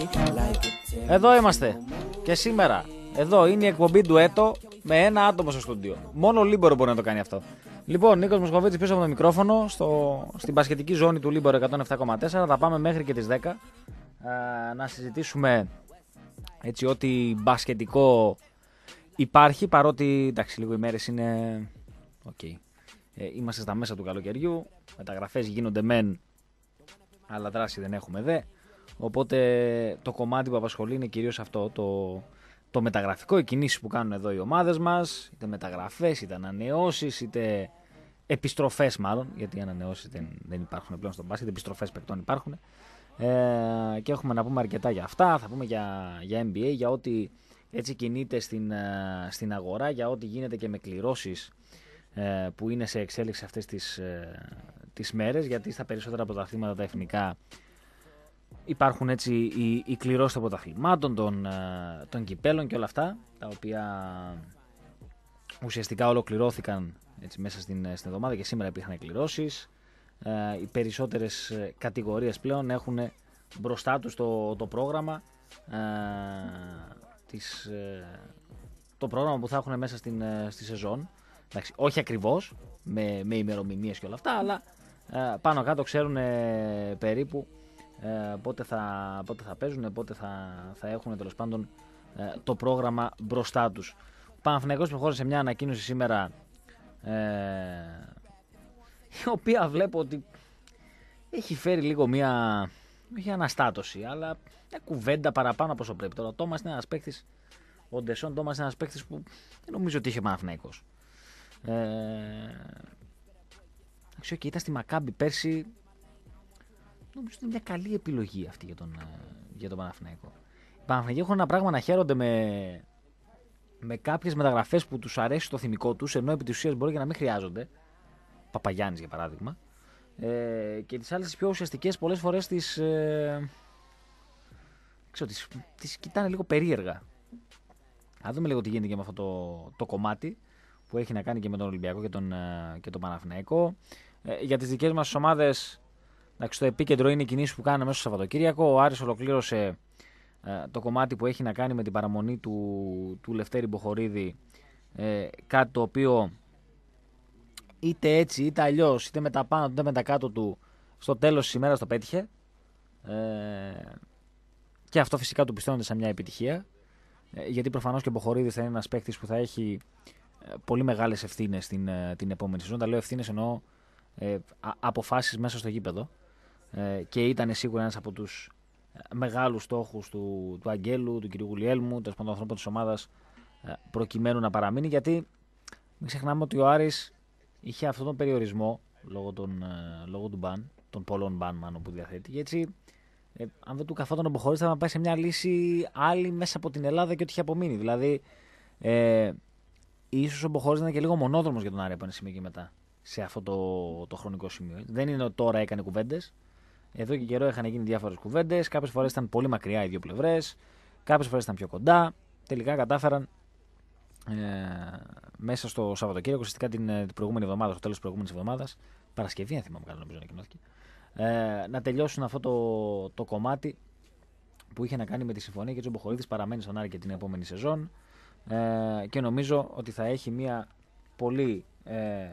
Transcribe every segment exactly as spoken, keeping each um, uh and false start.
Εδώ είμαστε. Και σήμερα. Εδώ είναι η εκπομπή του έτο με ένα άτομο στο στούντιο. Μόνο ο Λίμπορο μπορεί να το κάνει αυτό. Λοιπόν, Νίκος Μοσχοβίτης πίσω από το μικρόφωνο, στο, στην μπασκετική ζώνη του Λίμπορο εκατόν επτά κόμμα τέσσερα. Θα πάμε μέχρι και τις δέκα. Α, να συζητήσουμε έτσι ό,τι μπασκετικό υπάρχει. Παρότι, εντάξει, λίγο οι μέρες είναι... Okay. Ε, είμαστε στα μέσα του καλοκαιριού. Μεταγραφές γίνονται μεν, αλλά δράση δεν έχουμε δε. Οπότε το κομμάτι που απασχολεί είναι κυρίως αυτό, το, το μεταγραφικό, οι κινήσεις που κάνουν εδώ οι ομάδες μας, είτε μεταγραφές, είτε ανανεώσεις, είτε επιστροφές μάλλον, γιατί οι ανανεώσεις δεν, δεν υπάρχουν πλέον στον μπάσκετ, επιστροφές παικτών υπάρχουν. Ε, και έχουμε να πούμε αρκετά για αυτά, θα πούμε για, για N B A, για ό,τι έτσι κινείται στην, στην αγορά, για ό,τι γίνεται και με κληρώσεις ε, που είναι σε εξέλιξη αυτές τις, ε, τις μέρες, γιατί στα περισσότερα πρωταθλήματα τα εθνικά υπάρχουν έτσι οι, οι κληρώσεις των πρωταθλημάτων, των, των κυπέλων και όλα αυτά, τα οποία ουσιαστικά ολοκληρώθηκαν έτσι, μέσα στην, στην εβδομάδα και σήμερα υπήρχαν κληρώσεις. Ε, οι περισσότερες κατηγορίες πλέον έχουν μπροστά τους το, το πρόγραμμα ε, της, ε, το πρόγραμμα που θα έχουν μέσα στην, στη σεζόν. Εντάξει, όχι ακριβώς με, με ημερομηνίες και όλα αυτά, αλλά ε, πάνω κάτω ξέρουν ε, περίπου Ε, πότε, θα, πότε θα παίζουν, πότε θα, θα έχουν τέλος πάντων ε, το πρόγραμμα μπροστά τους. Ο Παναθηναϊκός προχώρησε σε μια ανακοίνωση σήμερα ε, η οποία βλέπω ότι έχει φέρει λίγο μια, όχι αναστάτωση, αλλά μια κουβέντα παραπάνω από όσο πρέπει. Τώρα ο Τόμας είναι ένας παίκτης, ο Ντεσόν Τόμας είναι ένας παίκτης που δεν νομίζω ότι είχε Παναθηναϊκός. Ε, ξέρω και ήταν στη Μακάμπι πέρσι. Νομίζω ότι είναι μια καλή επιλογή αυτή για τον, για τον Παναθηναϊκό. Οι Παναθηναϊκοί έχουν ένα πράγμα να χαίρονται με, με κάποιες μεταγραφές που τους αρέσει το θυμικό τους, ενώ επί της ουσίας μπορεί και να μην χρειάζονται. Παπαγιάννης για παράδειγμα. Ε, και τις άλλες πιο ουσιαστικές πολλές φορές τις, ε, ξέρω, τις, τις κοιτάνε λίγο περίεργα. Να δούμε λίγο τι γίνεται και με αυτό το, το κομμάτι που έχει να κάνει και με τον Ολυμπιακό και τον, και τον Παναθηναϊκό. Ε, για τις δικές μας ομάδες. Εντάξει, στο επίκεντρο είναι οι κινήσεις που κάναμε μέσα στο Σαββατοκύριακο. Ο Άρης ολοκλήρωσε ε, το κομμάτι που έχει να κάνει με την παραμονή του, του Λευτέρη Μποχορίδη. Ε, κάτι το οποίο είτε έτσι είτε αλλιώς, είτε με τα πάνω είτε με τα κάτω του, στο τέλος της ημέρας το πέτυχε. Ε, και αυτό φυσικά του πιστώνεται σαν μια επιτυχία. Ε, γιατί προφανώς και ο Μποχορίδης θα είναι ένας παίκτης που θα έχει ε, πολύ μεγάλες ευθύνες την, ε, την επόμενη σεζόν. Τα λέω ευθύνες εννοώ ε, αποφάσεις μέσα στο γήπεδο. Και ήταν σίγουρα ένας από τους μεγάλους στόχους του, του Αγγέλου, του κ. Γουλιέλμου, τέλος πάντων ανθρώπων της ομάδας, προκειμένου να παραμείνει. Γιατί μην ξεχνάμε ότι ο Άρης είχε αυτόν τον περιορισμό λόγω, των, λόγω του μπαν, των πολλών μπαν μάλλον που διαθέτει. Και έτσι, ε, αν δεν του καθόταν ο Μποχορίδης, θα πάει σε μια λύση άλλη μέσα από την Ελλάδα και ό,τι είχε απομείνει. Δηλαδή, ε, ίσως ο Μποχορίδης να είναι και λίγο μονόδρομος για τον Άρη από ένα σημείο και μετά, σε αυτό το, το χρονικό σημείο. Δεν είναι ότι τώρα έκανε κουβέντες. Εδώ και καιρό είχαν γίνει διάφορες κουβέντες. Κάποιες φορές ήταν πολύ μακριά οι δύο πλευρές. Κάποιες φορές ήταν πιο κοντά. Τελικά κατάφεραν ε, μέσα στο Σαββατοκύριακο, ουσιαστικά την, την προηγούμενη εβδομάδα, στο τέλος της προηγούμενης εβδομάδας, Παρασκευή, αν θυμάμαι καλά, νομίζω ανακοινώθηκε, ε, να τελειώσουν αυτό το, το κομμάτι που είχε να κάνει με τη συμφωνία και έτσι ο Μποχορίδης παραμένει στον Άρη και την επόμενη σεζόν. Ε, και νομίζω ότι θα έχει μια πολύ ε,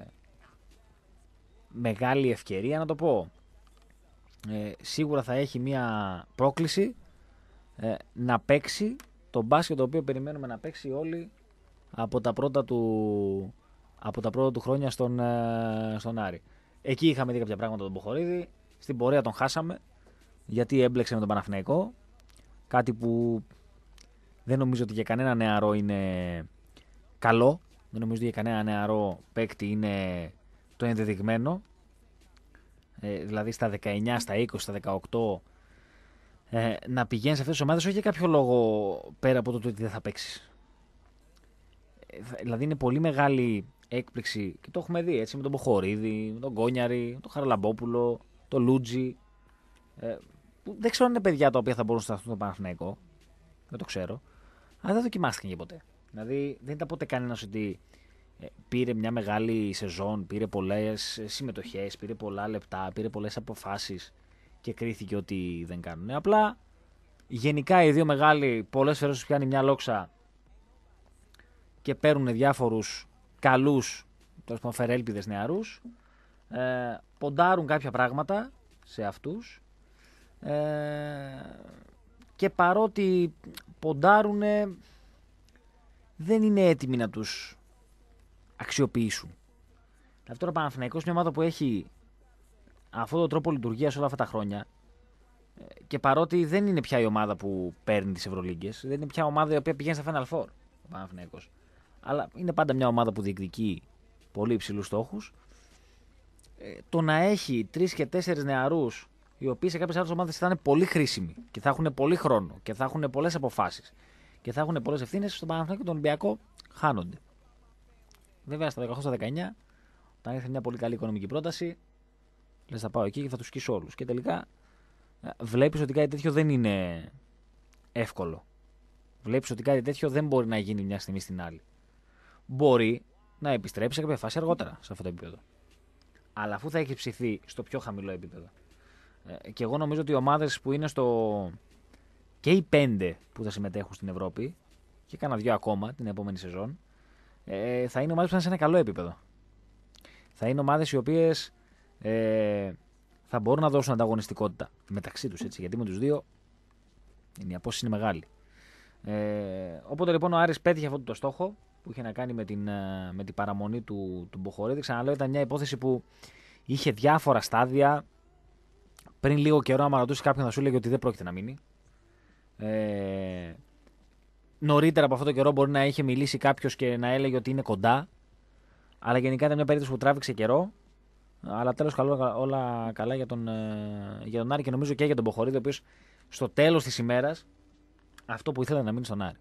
μεγάλη ευκαιρία, να το πω. Ε, σίγουρα θα έχει μια πρόκληση ε, να παίξει το μπάσκετ το οποίο περιμένουμε να παίξει όλοι από τα πρώτα του, από τα πρώτα του χρόνια στον, ε, στον Άρη. Εκεί είχαμε δει κάποια πράγματα τον Μποχορίδη, στην πορεία τον χάσαμε γιατί έμπλεξε με τον Παναθηναϊκό, κάτι που δεν νομίζω ότι για κανένα νεαρό είναι καλό, δεν νομίζω ότι για κανένα νεαρό παίκτη είναι το ενδεδειγμένο. Ε, δηλαδή στα δεκαεννιά, στα είκοσι, στα δεκαοκτώ ε, να πηγαίνει σε αυτές τις ομάδες όχι για κάποιο λόγο πέρα από το ότι δεν θα παίξεις. Ε, δηλαδή είναι πολύ μεγάλη έκπληξη και το έχουμε δει έτσι με τον Μποχορίδη, με τον Γκόνιαρη, τον Χαραλαμπόπουλο, τον Λούτζι, ε, που δεν ξέρω αν είναι παιδιά τα οποία θα μπορούν να σταθούν στο Παναθηναϊκό, δεν το ξέρω, αλλά δεν δοκιμάστηκαν και ποτέ. Δηλαδή δεν ήταν ποτέ κανένας ότι πήρε μια μεγάλη σεζόν, πήρε πολλές συμμετοχές, πήρε πολλά λεπτά, πήρε πολλές αποφάσεις και κρίθηκε ότι δεν κάνουν. Απλά Γενικά οι δύο μεγάλοι πολλές φορές τους πιάνει μια λόξα και παίρνουν διάφορους καλούς, τέλος πάντων φερέλπιδες νεαρούς. Ε, ποντάρουν κάποια πράγματα σε αυτούς. Ε, και παρότι ποντάρουν, δεν είναι έτοιμοι να τους αξιοποιήσουν. Δηλαδή τώρα ο Παναθηναϊκός είναι μια ομάδα που έχει αυτόν τον τρόπο λειτουργίας όλα αυτά τα χρόνια και παρότι δεν είναι πια η ομάδα που παίρνει τις Ευρωλίγκες, δεν είναι πια ομάδα η οποία πηγαίνει στα Final Four ο Παναθηναϊκός, αλλά είναι πάντα μια ομάδα που διεκδικεί πολύ υψηλούς στόχους. Ε, το να έχει τρεις και τέσσερις νεαρούς οι οποίοι σε κάποιες άλλες ομάδες θα είναι πολύ χρήσιμοι και θα έχουν πολύ χρόνο και θα έχουν πολλές αποφάσεις και θα έχουν πολλές ευθύνες, στον Παναθηναϊκό και τον Ολυμπιακό χάνονται. Βέβαια στα δεκαοκτώ δεκαεννιά, όταν ήρθε μια πολύ καλή οικονομική πρόταση, λες θα πάω εκεί και θα τους σκίσω όλους. Και τελικά βλέπεις ότι κάτι τέτοιο δεν είναι εύκολο. Βλέπεις ότι κάτι τέτοιο δεν μπορεί να γίνει μια στιγμή στην άλλη. Μπορεί να επιστρέψει σε κάποια φάση αργότερα σε αυτό το επίπεδο. Αλλά αφού θα έχει ψηθεί στο πιο χαμηλό επίπεδο. Ε, και εγώ νομίζω ότι οι ομάδες που είναι στο. Και οι πέντε που θα συμμετέχουν στην Ευρώπη, και κάνα δυο ακόμα την επόμενη σεζόν, ε, θα είναι ομάδες που θα είναι σε ένα καλό επίπεδο. Θα είναι ομάδες οι οποίες ε, θα μπορούν να δώσουν ανταγωνιστικότητα μεταξύ τους, έτσι, γιατί με τους δύο η απόσταση είναι μεγάλη. Ε, οπότε λοιπόν ο Άρης πέτυχε αυτό το στόχο που είχε να κάνει με την, με την παραμονή του, του Μποχορίδη. Ξαναλέω, ήταν μια υπόθεση που είχε διάφορα στάδια. Πριν λίγο καιρό, άμα ρωτούσε κάποιον, θα σου έλεγε ότι δεν πρόκειται να μείνει. Ε, νωρίτερα από αυτό το καιρό μπορεί να είχε μιλήσει κάποιος και να έλεγε ότι είναι κοντά. Αλλά γενικά ήταν μια περίπτωση που τράβηξε καιρό. Αλλά τέλος όλα καλά για τον, για τον Άρη και νομίζω και για τον Μποχορίδη, ο οποίος στο τέλος της ημέρας αυτό που ήθελε να μείνει στον Άρη.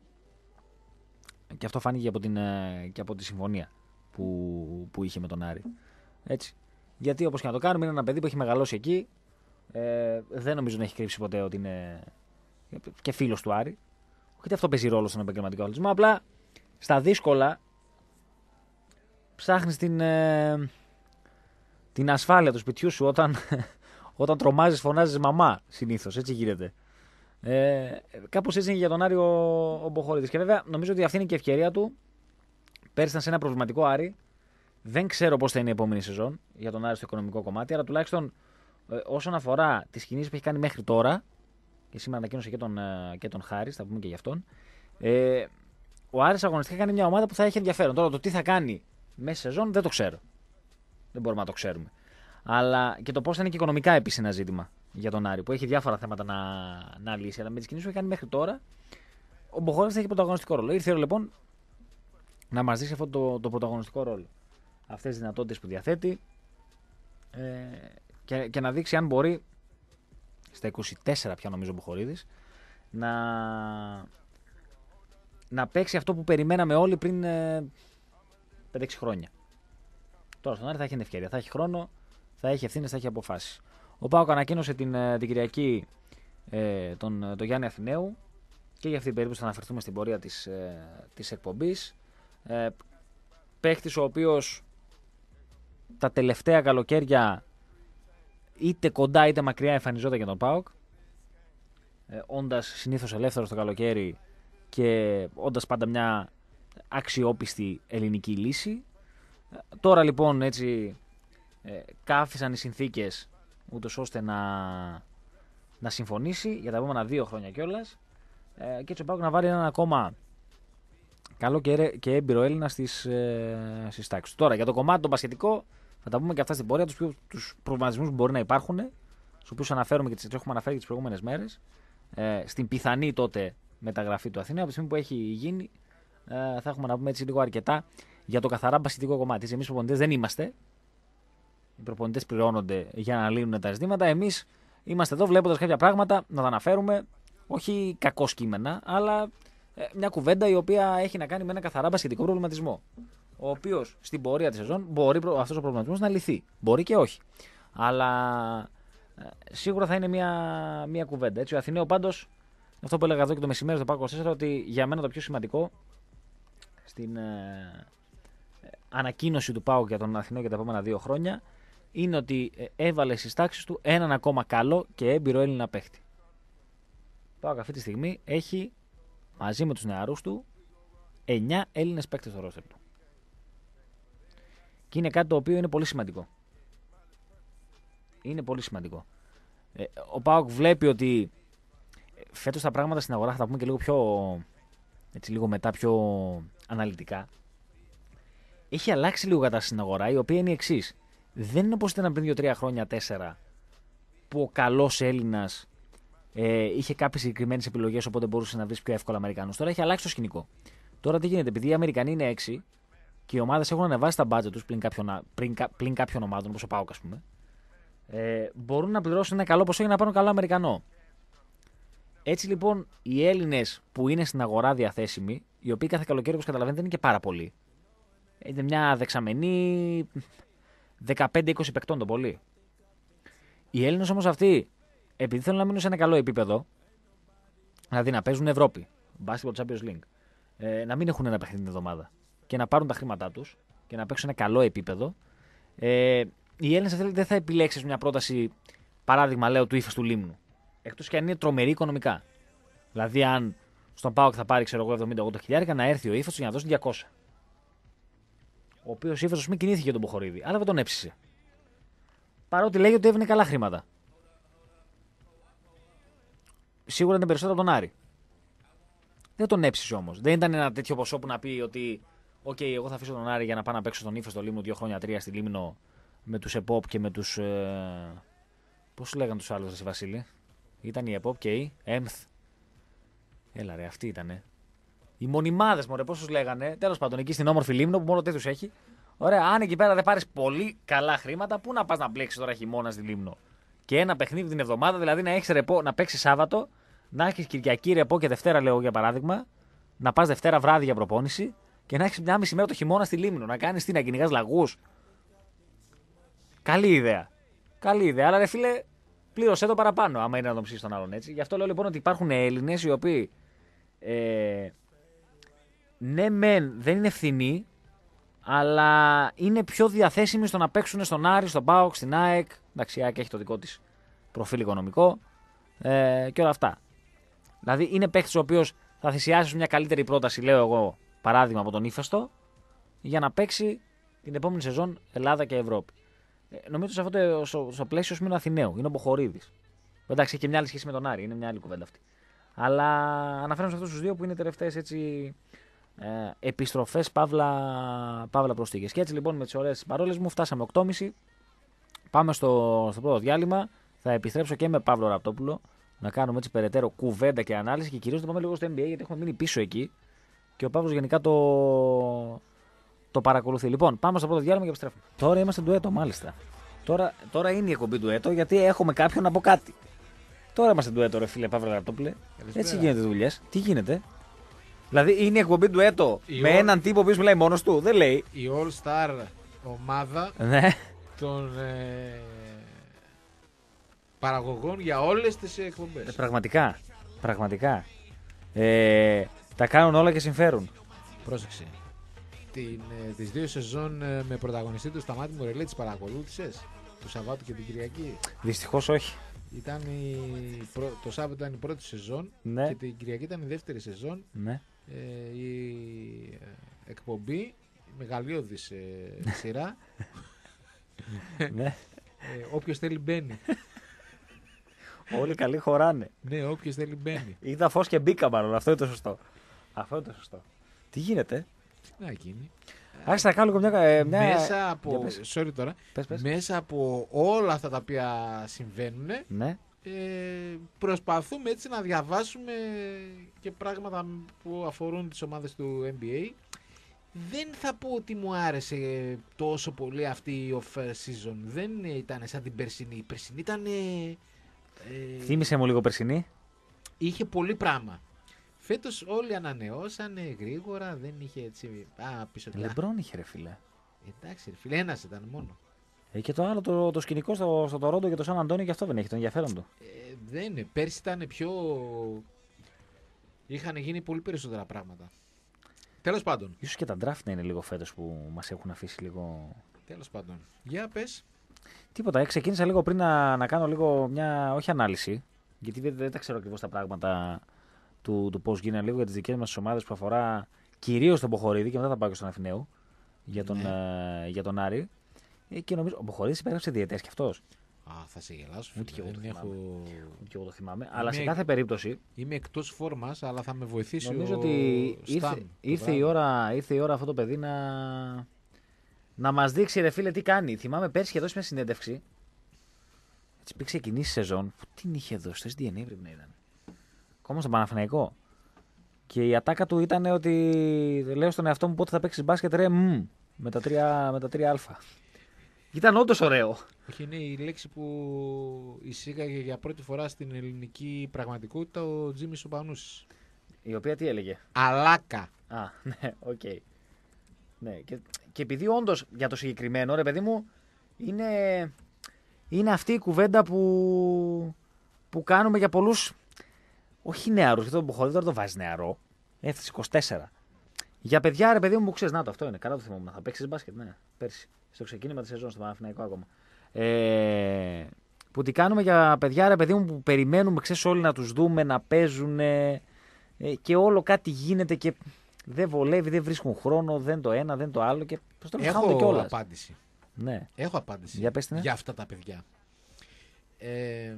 Και αυτό φάνηκε από, την, και από τη συμφωνία που, που είχε με τον Άρη. Έτσι. Γιατί όπως και να το κάνουμε, είναι ένα παιδί που έχει μεγαλώσει εκεί. Ε, δεν νομίζω να έχει κρύψει ποτέ ότι είναι και φίλος του Άρη. Όχι αυτό παίζει ρόλο στον επαγγελματικό αθλητισμό. Απλά στα δύσκολα ψάχνεις την, ε, την ασφάλεια του σπιτιού σου όταν, όταν τρομάζεις, φωνάζεις μαμά συνήθως. Έτσι γίνεται. Ε, κάπως έτσι είναι για τον Άρη ο, ο Μποχορίδης. Και βέβαια νομίζω ότι αυτή είναι και η ευκαιρία του. Πέρυσι ήταν σε ένα προβληματικό Άρη. Δεν ξέρω πώς θα είναι η επόμενη σεζόν για τον Άρη στο οικονομικό κομμάτι, αλλά τουλάχιστον ε, όσον αφορά τις κινήσεις που έχει κάνει μέχρι τώρα, και σήμερα ανακοίνωσε και τον, ε, και τον Χάρη, θα πούμε και γι' αυτόν. Ε, ο Άρης αγωνιστικά κάνει μια ομάδα που θα έχει ενδιαφέρον. Τώρα το τι θα κάνει μέσα σεζόν δεν το ξέρω. Δεν μπορούμε να το ξέρουμε. Αλλά και το πώς θα είναι και οικονομικά επίσης ένα ζήτημα για τον Άρη, που έχει διάφορα θέματα να, να λύσει. Αλλά με τις κινήσεις που έχει κάνει μέχρι τώρα, ο Μποχορίδης θα έχει πρωταγωνιστικό ρόλο. Ήρθε λοιπόν να μας δείξει αυτό το, το πρωταγωνιστικό ρόλο. Αυτές τις δυνατότητες που διαθέτει ε, και, και να δείξει αν μπορεί στα είκοσι τέσσερα πια νομίζω ο Μποχορίδης να, να παίξει αυτό που περιμέναμε όλοι πριν ε, πέντε έξι χρόνια. Τώρα στον Άρη θα έχει την ευκαιρία, θα έχει χρόνο, θα έχει ευθύνες, θα έχει αποφάσεις. Ο ΠΑΟΚ ανακοίνωσε την, την Κυριακή ε, τον, τον Γιάννη Αθηναίου και για αυτή την περίπτωση θα αναφερθούμε στην πορεία της, ε, της εκπομπής. Ε, παίχτης ο οποίος τα τελευταία καλοκαίρια είτε κοντά είτε μακριά εμφανιζόταν για τον ΠΑΟΚ, ε, όντας συνήθως ελεύθερος το καλοκαίρι και όντας πάντα μια αξιόπιστη ελληνική λύση. Ε, τώρα λοιπόν έτσι ε, κάφησαν οι συνθήκες ούτως ώστε να, να συμφωνήσει για τα επόμενα δύο χρόνια κιόλας ε, και έτσι ο ΠΑΟΚ να βάλει έναν ακόμα καλό και, και έμπειρο Έλληνα στις, ε, στις τάξεις. Τώρα για το κομμάτι το μπασκετικό θα τα πούμε και αυτά στην πορεία, τους, τους προβληματισμούς που μπορεί να υπάρχουν, στους οποίους αναφέρουμε και τις έχουμε αναφέρει και τις προηγούμενες μέρες, ε, στην πιθανή τότε μεταγραφή του Αθηναίου. Από τη στιγμή που έχει γίνει, ε, θα έχουμε να πούμε έτσι λίγο αρκετά για το καθαρά μπασκετικό κομμάτι. Εμείς οι προπονητές δεν είμαστε. Οι προπονητές πληρώνονται για να λύνουν τα ζητήματα. Εμείς είμαστε εδώ βλέποντας κάποια πράγματα να τα αναφέρουμε, όχι κακό κείμενα, αλλά ε, μια κουβέντα η οποία έχει να κάνει με ένα καθαρά μπασκετικό προβληματισμό. Ο οποίος στην πορεία της σεζόν μπορεί αυτός ο προβληματισμός να λυθεί. Μπορεί και όχι. Αλλά ε, σίγουρα θα είναι μια, μια κουβέντα. Έτσι, ο Αθηναίου πάντως, αυτό που έλεγα εδώ και το μεσημέρι στο ΠΑΟΚ είκοσι τέσσερα, ότι για μένα το πιο σημαντικό στην ε, ε, ανακοίνωση του ΠΑΟΚ για τον Αθηναίου για τα επόμενα δύο χρόνια είναι ότι ε, έβαλε στις τάξεις του έναν ακόμα καλό και έμπειρο Έλληνα παίχτη. ΠΑΟΚ αυτή τη στιγμή έχει μαζί με τους νεαρούς του εννιά Έλληνες παίκτες στο ρόστερ του. Και είναι κάτι το οποίο είναι πολύ σημαντικό. Είναι πολύ σημαντικό. Ε, ο ΠΑΟΚ βλέπει ότι φέτος τα πράγματα στην αγορά, θα τα πούμε και λίγο πιο, έτσι, λίγο μετά πιο αναλυτικά. Έχει αλλάξει λίγο κατάσταση στην αγορά, η οποία είναι η εξής. Δεν είναι όπως ήταν πριν δύο τρία χρόνια, τέσσερα, που ο καλός Έλληνας ε, είχε κάποιες συγκεκριμένες επιλογές, οπότε μπορούσε να βρει πιο εύκολα Αμερικανούς. Τώρα έχει αλλάξει το σκηνικό. Τώρα τι γίνεται, επειδή οι Αμερικανοί είναι έξι και οι ομάδες έχουν ανεβάσει τα budget τους πλην κάποιων, πλην, πλην κάποιων ομάδων, όπως ο ΠΑΟΚ, ας πούμε, ε, μπορούν να πληρώσουν ένα καλό ποσό για να πάρουν καλό Αμερικανό. Έτσι λοιπόν, οι Έλληνες που είναι στην αγορά διαθέσιμοι, οι οποίοι κάθε καλοκαίρι, όπως καταλαβαίνετε, είναι και πάρα πολλοί. Είναι μια δεξαμενή δεκαπέντε είκοσι παικτών το πολύ. Οι Έλληνες όμως αυτοί, επειδή θέλουν να μείνουν σε ένα καλό επίπεδο, δηλαδή να παίζουν Ευρώπη, Basketball Champions League, ε, να μην έχουν ένα παιχνίδι την εβδομάδα και να πάρουν τα χρήματά τους και να παίξουν ένα καλό επίπεδο, ε, οι Έλληνες αυτοί δεν θα επιλέξεις μια πρόταση, παράδειγμα λέω, του ύφους του Λίμνου. Εκτός και αν είναι τρομερή οικονομικά. Δηλαδή, αν στον ΠΑΟΚ θα πάρει, ξέρω εγώ, εβδομήντα ογδόντα χιλιάρικα, να έρθει ο ύφος για να δώσει διακόσια. Ο οποίος ύφος, ας πούμε, κινήθηκε για τον Μποχορίδη, αλλά δεν τον έψησε. Παρότι λέγει ότι έβαινε καλά χρήματα. Σίγουρα ήταν περισσότερο από τον Άρη. Δεν τον έψησε όμως. Δεν ήταν ένα τέτοιο ποσό που να πει ότι, οκ, okay, εγώ θα αφήσω τον Άρη για να πάω να παίξω τον ύφος στο Λίμνο δύο χρόνια, τρία στη Λίμνο με τους ΕΠΟΠ και με τους. Ε... Πώς λέγανε τους άλλους, ρε Βασίλη. Ήταν η ΕΠΟΠ και η ΕΜΘ. Έλα ρε, αυτοί ήτανε. Οι μονιμάδες, μωρέ, πώς τους λέγανε. Τέλος πάντων, εκεί στην όμορφη Λίμνο που μόνο τέτοιους έχει. Ωραία, αν εκεί πέρα δεν πάρεις πολύ καλά χρήματα, πού να πας να μπλέξεις τώρα χειμώνα στη Λίμνο. Και ένα παιχνίδι την εβδομάδα, δηλαδή να έχεις ρεπό, να παίξεις Σάββατο, να έχεις Κυριακή ρεπό και Δευτέρα, λέω για παράδειγμα, να πας Δευτέρα βράδυ για προπόνηση και να έχεις μια μισή μέρα το χειμώνα στη Λίμνο. Να κάνεις τι, να κυνηγάς λαγούς. Καλή ιδέα. Καλή ιδέα, αλλά ρε φίλε, πλήρωσέ το παραπάνω, άμα είναι να τον ψήσει τον άλλον έτσι. Γι' αυτό λέω λοιπόν ότι υπάρχουν Έλληνες οι οποίοι. Ε, ναι, μεν δεν είναι φθηνοί, αλλά είναι πιο διαθέσιμοι στο να παίξουν στον Άρη, στον ΠΑΟΚ, στην ΑΕΚ. Εντάξει, η ΑΕΚ έχει το δικό της προφίλ οικονομικό ε, και όλα αυτά. Δηλαδή είναι παίκτης ο οποίος θα θυσιάσει μια καλύτερη πρόταση, λέω εγώ, παράδειγμα από τον Ύφεστο, για να παίξει την επόμενη σεζόν Ελλάδα και Ευρώπη. Ε, νομίζω σε αυτό το στο, στο πλαίσιο είναι ο Αθηναίου, είναι ο Μποχορίδης. Εντάξει, έχει και μια άλλη σχέση με τον Άρη, είναι μια άλλη κουβέντα αυτή. Αλλά αναφέρομαι σε αυτούς τους δύο που είναι τελευταίες έτσι. Ε, επιστροφές παύλα, παύλα προσθήκες. Και έτσι λοιπόν με τις ωραίες παρόλες μου φτάσαμε οκτώ και μισή. Πάμε στο, στο πρώτο διάλειμμα. Θα επιστρέψω και με Παύλο Ραπτόπουλο να κάνουμε έτσι περαιτέρω κουβέντα και ανάλυση και κυρίως να πάμε λίγο στο N B A γιατί έχουμε μείνει πίσω εκεί και ο Παύλος γενικά το, το παρακολουθεί. Λοιπόν, πάμε στο πρώτο διάλειμμα και επιστρέφουμε. Τώρα είμαστε ντουέτο, μάλιστα. Τώρα, τώρα είναι η εκπομπή ντουέτο γιατί έχουμε κάποιον να πω κάτι. Τώρα είμαστε ντουέτο, ρε φίλε Παύλο Ραπτόπουλε. Έτσι γίνεται δουλειές. Τι γίνεται. Δηλαδή είναι η εκπομπή του έτο με all... έναν τύπο που μιλάει μόνος του. Δεν λέει. Η All Star ομάδα ναι. των ε, παραγωγών για όλες τις εκπομπές. Ε, πραγματικά. Πραγματικά. Ε, τα κάνουν όλα και συμφέρουν. Πρόσεξε. Την, ε, τις δύο σεζόν ε, με πρωταγωνιστή του Σταμάτη Μορελέ τις παρακολούθησες το Σαββάτο και την Κυριακή. Δυστυχώς όχι. Ήταν η, το Σάββατο ήταν η πρώτη σεζόν ναι. και την Κυριακή ήταν η δεύτερη σεζόν. Ναι. Ε, η ε, εκπομπή, μεγαλειώδης ε, σειρά. ναι. Ε, όποιος θέλει μπαίνει. Όλοι καλοί χωράνε. Ναι, όποιος θέλει μπαίνει. Είδα φως και μπήκα μάλλον, αυτό είναι το σωστό. Αυτό είναι το σωστό. Τι γίνεται. Τι να γίνει. Άρχισα να κάνω μια, ε, μια... Μέσα από, sorry τώρα, πες, πες. μέσα από όλα αυτά τα οποία συμβαίνουν, ναι. ε, προσπαθούμε έτσι να διαβάσουμε και πράγματα που αφορούν τις ομάδες του N B A. Δεν θα πω ότι μου άρεσε τόσο πολύ αυτή η off-season. Δεν ήταν σαν την περσινή. Η περσινή ήταν... Ε, Θύμισε μου λίγο περσινή. Είχε πολύ πράγμα. Φέτος όλοι ανανεώσανε γρήγορα, δεν είχε έτσι... Α, πίσω Λεμπρόν είχε ρε φίλε. Εντάξει ρε φίλε, ένας ήταν μόνο. Ε, και το άλλο το, το σκηνικό στο, στο Τορόντο και το Σαν Αντώνιο και αυτό δεν έχει το ενδιαφέρον του. Ε, δεν είναι. Πέρσι ήταν πιο... Είχαν γίνει πολύ περισσότερα πράγματα. Τέλος πάντων. Ίσως και τα draft να είναι λίγο φέτος που μας έχουν αφήσει λίγο... Τέλος πάντων. Για πες. Τίποτα, ξεκίνησα λίγο πριν να, να κάνω λίγο μια, όχι ανάλυση, Γιατί δεν, δεν τα ξέρω ακριβώς τα πράγματα του, του πώς γίνανε λίγο για τις δικές μας ομάδες που αφορά κυρίως τον Μποχορίδη και μετά θα πάω και στον Αθηναίου για τον, Ναι. ε, για τον Άρη. Ε, και νομίζω ο Μποχορίδης υπέγραψε διαιτές κι αυτός. Α, θα σε γελάσω. Ούτε και εγώ το δεν θυμάμαι. έχω... Ούτε και εγώ το θυμάμαι. Αλλά σε Είμαι- κάθε περίπτωση Είμαι εκτός φόρμας, αλλά θα με βοηθήσει νομίζω ο ότι ήρθε, Σταν το ήρθε, η βράδυ. ώρα, ήρθε η ώρα αυτό το παιδί να, να μας δείξει ρε φίλε τι κάνει. Θυμάμαι πέρσι είχε δώσει μια συνέντευξη. Έτσι πήγε ξεκινήσει η σεζόν. Πού την είχε δώσει, στο ες ντι εν έι πρέπει να ήταν. Ακόμα στον Παναθηναϊκό. Και η ατάκα του ήταν ότι λέω στον εαυτό μου πότε θα παίξει μπάσκετ ρε μ, με τα τρία, με τα τρία α. Ήταν όντως ωραίο. Όχι, είναι η λέξη που εισήγαγε για πρώτη φορά στην ελληνική πραγματικότητα ο Τζίμις ο Πανούσης. Η οποία τι έλεγε. Αλάκα. Α, ναι, οκ. Ναι, και, και επειδή όντως για το συγκεκριμένο, ρε παιδί μου, είναι, είναι αυτή η κουβέντα που, που κάνουμε για πολλούς, όχι νεαρούς, γιατί τον Μποχορίδη τώρα το βάζει νεαρό, έφτασε είκοσι τέσσερα. Για παιδιά, ρε παιδί μου, που ξέρεις, να το αυτό είναι, καλά το θυμόμουν, θα παίξεις μπάσκετ, ναι, πέρσι, στο ξεκίνημα της σεζόν, στο Παναθηναϊκό ακόμα. Ε, που τι κάνουμε για παιδιά, ρε παιδί μου, που περιμένουμε, ξέρεις, όλοι να τους δούμε, να παίζουν ε, και όλο κάτι γίνεται και δεν βολεύει, δεν βρίσκουν χρόνο, δεν το ένα, δεν το άλλο και προς το τέλος χάνονται Έχω κιόλας. απάντηση. Ναι. Έχω απάντηση Για πες την, ναι. για αυτά τα παιδιά. Ε, ε,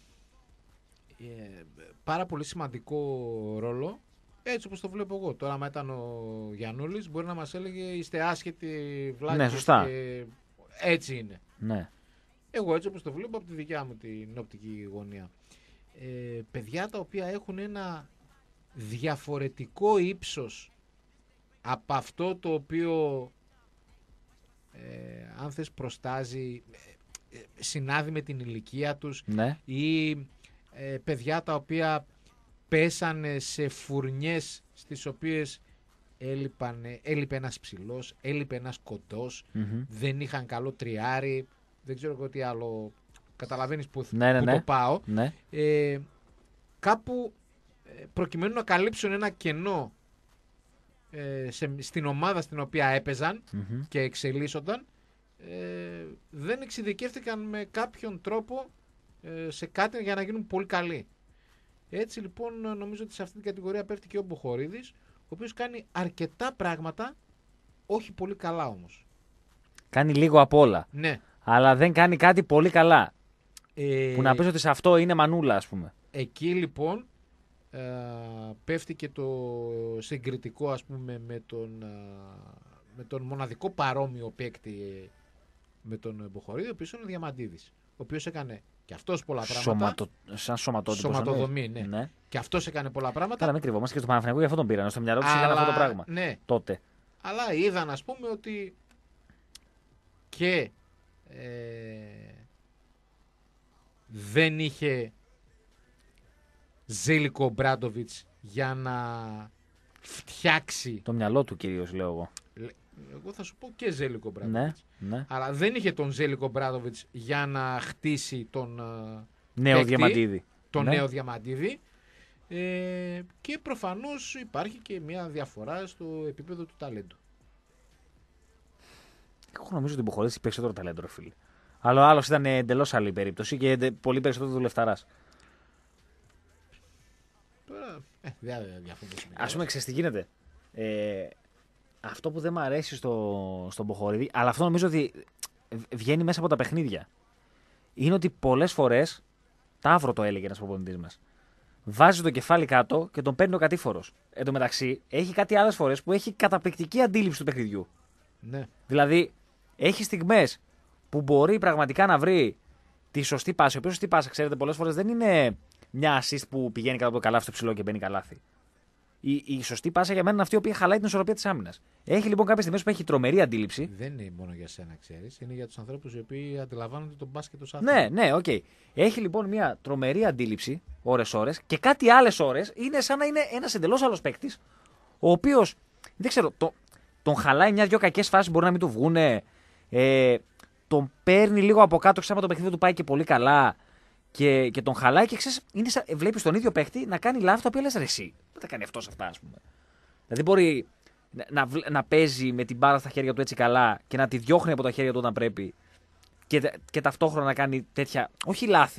πάρα πολύ σημαντικό ρόλο, έτσι όπως το βλέπω εγώ. Τώρα, άμα ήταν ο Γιαννούλης, μπορεί να μας έλεγε είστε άσχετοι, βλάκες. Ναι, σωστά. Και... έτσι είναι. Ναι. Εγώ έτσι όπως το βλέπω από τη δικιά μου την οπτική γωνία. Ε, παιδιά τα οποία έχουν ένα διαφορετικό ύψος από αυτό το οποίο ε, αν θες προστάζει, ε, συνάδει με την ηλικία τους Ναι. ή ε, παιδιά τα οποία πέσανε σε φουρνιές στις οποίες έλειπανε, έλειπε ένας ψηλός, έλειπε ένας κοντός, Μμμ. δεν είχαν καλό τριάρι, δεν ξέρω εγώ τι άλλο, καταλαβαίνεις που, Ναι, ναι, που ναι. το πάω. Ναι. Ε, κάπου ε, προκειμένου να καλύψουν ένα κενό ε, σε, στην ομάδα στην οποία έπαιζαν Μμμ. και εξελίσσονταν, ε, δεν εξειδικεύτηκαν με κάποιον τρόπο ε, σε κάτι για να γίνουν πολύ καλοί. Έτσι λοιπόν νομίζω ότι σε αυτή την κατηγορία πέφτει και ο Μποχορίδης, ο οποίος κάνει αρκετά πράγματα, όχι πολύ καλά όμως. Κάνει λίγο απ' όλα. Ναι. Αλλά δεν κάνει κάτι πολύ καλά. Ε, Που να πεις ότι σε αυτό είναι μανούλα, ας πούμε. Εκεί λοιπόν ε, πέφτει και το συγκριτικό, ας πούμε, με τον, ε, με τον μοναδικό παρόμοιο παίκτη ε, με τον Μποχορίδη, ο οποίος είναι ο Διαμαντίδης, ο οποίος έκανε και αυτός πολλά πράγματα. Σωματο... Σαν σωματότυπος. Σωματοδομή, ναι. ναι. Και αυτός έκανε πολλά πράγματα. Καλά, μην κρυβόμαστε και στο Παναθηναϊκό για αυτό τον πήραν. Στο μυαλό του είχαν αλλά, αυτό το πράγμα. Ναι, Τότε. αλλά είδαν, ας πούμε, ότι και ε, δεν είχε Ζέλικο Μπράντοβιτς για να φτιάξει. Το μυαλό του κυρίως, λέω εγώ. Εγώ θα σου πω και Ζέλικο Μπράντοβιτς. Ναι, ναι. Αλλά δεν είχε τον Ζέλικο Μπράντοβιτς για να χτίσει τον, ε, Νέο παίκτη, Διαμαντίδη. τον Ναι. νέο Διαμαντίδη. Ε, και προφανώς υπάρχει και μια διαφορά στο επίπεδο του ταλέντου. Εγώ νομίζω ότι Μποχορίδης έχει περισσότερο ταλέντο, ρε φίλε. Αλλά ο άλλος ήταν εντελώς άλλη περίπτωση και εντε- πολύ περισσότερο δουλευταράς. Τώρα, ε, δεν διαφωνήσουμε. Ας πούμε, ξέρεις τι γίνεται. Ε, αυτό που δεν μου αρέσει στο, στον Μποχορίδη, αλλά αυτό νομίζω ότι βγαίνει μέσα από τα παιχνίδια, είναι ότι πολλές φορές, Ταύρο το έλεγε ένας προπονητής μας, βάζει το κεφάλι κάτω και τον παίρνει ο κατήφορος. Εν τω μεταξύ, έχει κάτι άλλες φορές που έχει καταπληκτική αντίληψη του παιχνιδιού. Ναι. Δηλαδή, έχει στιγμές που μπορεί πραγματικά να βρει τη σωστή πάση. Η οποία σωστή πάση, ξέρετε, πολλές φορές δεν είναι μια assist που πηγαίνει κάτω από το καλάθι στο ψηλό και μπαίνει καλάθι. Η, η σωστή πάσα για μένα είναι αυτή η οποία χαλάει την ισορροπία της άμυνας. Έχει λοιπόν κάποιες στιγμές που έχει τρομερή αντίληψη. Δεν είναι μόνο για σένα, ξέρεις. Είναι για τους ανθρώπους οι οποίοι αντιλαμβάνονται τον μπάσκετ ως άθλημα. Ναι, ναι, οκ. Okay. Έχει λοιπόν μια τρομερή αντίληψη ώρες-ώρες και κάτι άλλες ώρες είναι σαν να είναι ένας εντελώς άλλος παίκτης, ο οποίος δεν ξέρω, το, τον χαλάει μια-δυο κακές φάσεις, μπορεί να μην του βγούνε. Ε, τον παίρνει λίγο από κάτω, ξέρετε, το παιχνίδι του πάει και πολύ καλά και, και τον χαλάει και ξέρεις, είναι σαν, βλέπεις τον ίδιο παίκτη να κάνει λάθη τα οποία λες ρε εσύ. Δεν τα κάνει αυτός αυτά, ας πούμε. Δηλαδή μπορεί να, να, να παίζει με την μπάρα στα χέρια του έτσι καλά και να τη διώχνει από τα χέρια του όταν πρέπει και, και ταυτόχρονα να κάνει τέτοια, όχι λάθη,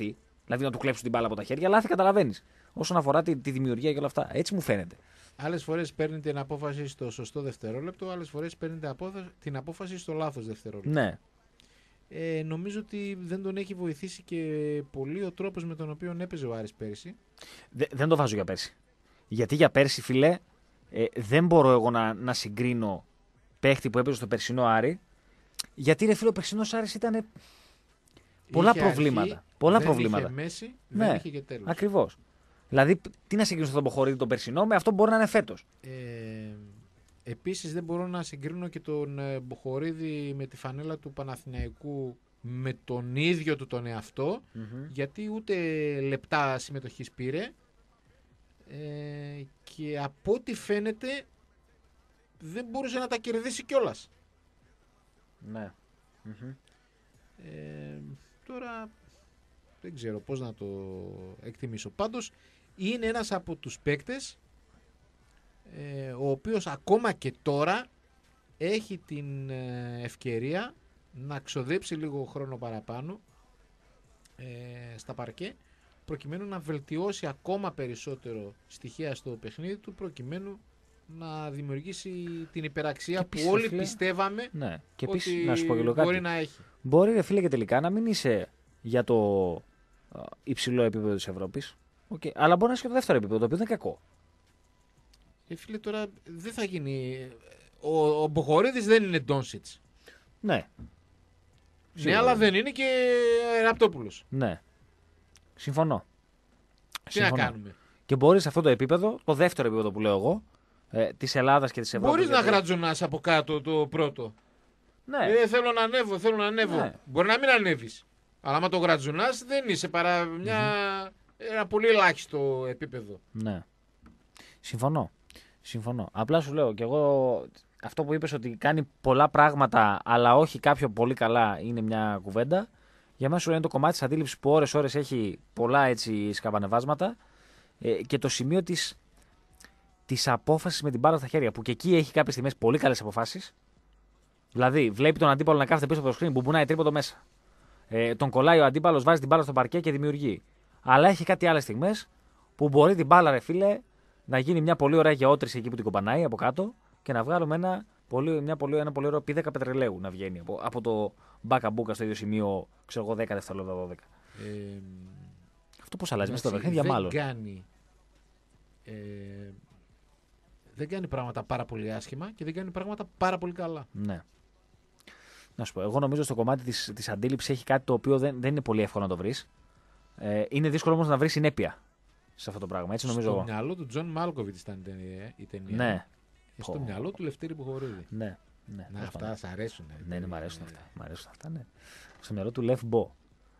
Δηλαδή να του κλέψουν την μπάλα από τα χέρια. Λάθη καταλαβαίνεις. Όσον αφορά τη, τη δημιουργία και όλα αυτά. Έτσι μου φαίνεται. Άλλες φορές παίρνει την απόφαση στο σωστό δευτερόλεπτο, άλλες φορές παίρνει την απόφαση, την απόφαση στο λάθος δευτερόλεπτο. Ναι. Ε, νομίζω ότι δεν τον έχει βοηθήσει και πολύ ο τρόπος με τον οποίο έπαιζε ο Άρης πέρσι. Δε, δεν το βάζω για πέρσι. Γιατί για πέρσι, φίλε, ε, δεν μπορώ εγώ να, να συγκρίνω παίχτη που έπαιζε στο περσινό Άρη. Γιατί ρε φίλε, ο περσινός Άρης ήταν πολλά Είχε προβλήματα. αρχή, πολλά δεν προβλήματα. Είχε μέση, ναι, δεν είχε και τέλος. Ακριβώς. Δηλαδή, τι να συγκρίνω στον Μποχορίδη τον περσινό με αυτό που μπορεί να είναι φέτος. Ε, επίσης, δεν μπορώ να συγκρίνω και τον ε, Μποχορίδη με τη φανέλα του Παναθηναϊκού με τον ίδιο του τον εαυτό, Mm-hmm. γιατί ούτε λεπτά συμμετοχής πήρε ε, και από ό,τι φαίνεται δεν μπορούσε να τα κερδίσει κιόλας. Ναι. Mm-hmm. Ε, τώρα δεν ξέρω πώς να το εκτιμήσω. Πάντως είναι ένας από τους παίκτες ε, ο οποίος ακόμα και τώρα έχει την ε, ευκαιρία να ξοδέψει λίγο χρόνο παραπάνω ε, στα παρκέ, προκειμένου να βελτιώσει ακόμα περισσότερο στοιχεία στο παιχνίδι του, προκειμένου να δημιουργήσει την υπεραξία και που επίσης, όλοι φίλε, πιστεύαμε ναι. Και ότι επίσης, να σου πω και λίγο μπορεί κάτι. να έχει. Μπορεί ρε φίλε και τελικά να μην είσαι για το uh, υψηλό επίπεδο της Ευρώπης, okay. Αλλά μπορεί να είσαι και το δεύτερο επίπεδο, το οποίο δεν είναι κακό. Ε, φίλε, τώρα δεν θα γίνει. Ο, ο Μποχορίδης δεν είναι Ντόνσιτς. Ναι. Ναι, Σίγουρα. αλλά δεν είναι και Ραπτόπουλος. Ναι. Συμφωνώ. Τι Συμφωνώ. να κάνουμε. Και μπορεί σε αυτό το επίπεδο, το δεύτερο επίπεδο που λέω εγώ, ε, της Ελλάδας και της Ευρώπης. Μπορείς γιατί... να γρατζονάς από κάτω το πρώτο. Ναι. Ε, θέλω να ανέβω, θέλω να ανέβω. Ναι. Μπορεί να μην ανέβεις. Αλλά άμα το γρατζονάς δεν είσαι παρά μια... mm-hmm. ένα πολύ ελάχιστο επίπεδο. Ναι. Συμφωνώ. Συμφωνώ. Απλά σου λέω και εγώ αυτό που είπες ότι κάνει πολλά πράγματα αλλά όχι κάποιο πολύ καλά είναι μια κουβέντα. Για μένα σου λέει είναι το κομμάτι της αντίληψης που ώρες ώρες έχει πολλά έτσι σκαμπανεβάσματα ε, και το σημείο της, της απόφασης με την μπάλα στα χέρια που και εκεί έχει κάποιες στιγμές πολύ καλές αποφάσεις. Δηλαδή βλέπει τον αντίπαλο να κάθεται πίσω από το σκριν που μπουνάει τρίποντο μέσα. Ε, τον κολλάει ο αντίπαλος, βάζει την μπάλα στο παρκέ και δημιουργεί. Αλλά έχει κάτι άλλες στιγμές που μπορεί την μπάλα, ρε φίλε, να γίνει μια πολύ ωραία γεώτρηση εκεί που την κομπανάει από κάτω και να βγάλουμε ένα πολύ, μια πολύ, ένα πολύ ωραίο πι δέκα πετρελαίου να βγαίνει από, από το μπάκα μπούκα στο ίδιο σημείο, ξέρω εγώ, δέκα δευτερόλεπτα δώδεκα. Ε, Αυτό πώς αλλάζει μέσα στο παιχνίδι, δεν μάλλον. Κάνει, ε, δεν κάνει πράγματα πάρα πολύ άσχημα και δεν κάνει πράγματα πάρα πολύ καλά. Ναι. Να σου πω, εγώ νομίζω στο κομμάτι της, της αντίληψης έχει κάτι το οποίο δεν, δεν είναι πολύ εύκολο να το βρεις. Ε, είναι δύσκολο όμως να βρεις συνέπεια σε αυτό το πράγμα. Έτσι νομίζω στο εγώ. μυαλό του Τζον Μάλκοβιτς ήταν η ταινία. Η ταινία. Ναι. Στο Oh. μυαλό του Λευτέρη Μποχορίδη. Ναι. Ναι, Να, αυτά σ' αρέσουν. Ναι, ναι, μ' αρέσουν αυτά. Μ' αρέσουν αυτά, ναι. Στο μυαλό του Λεφ Μπο.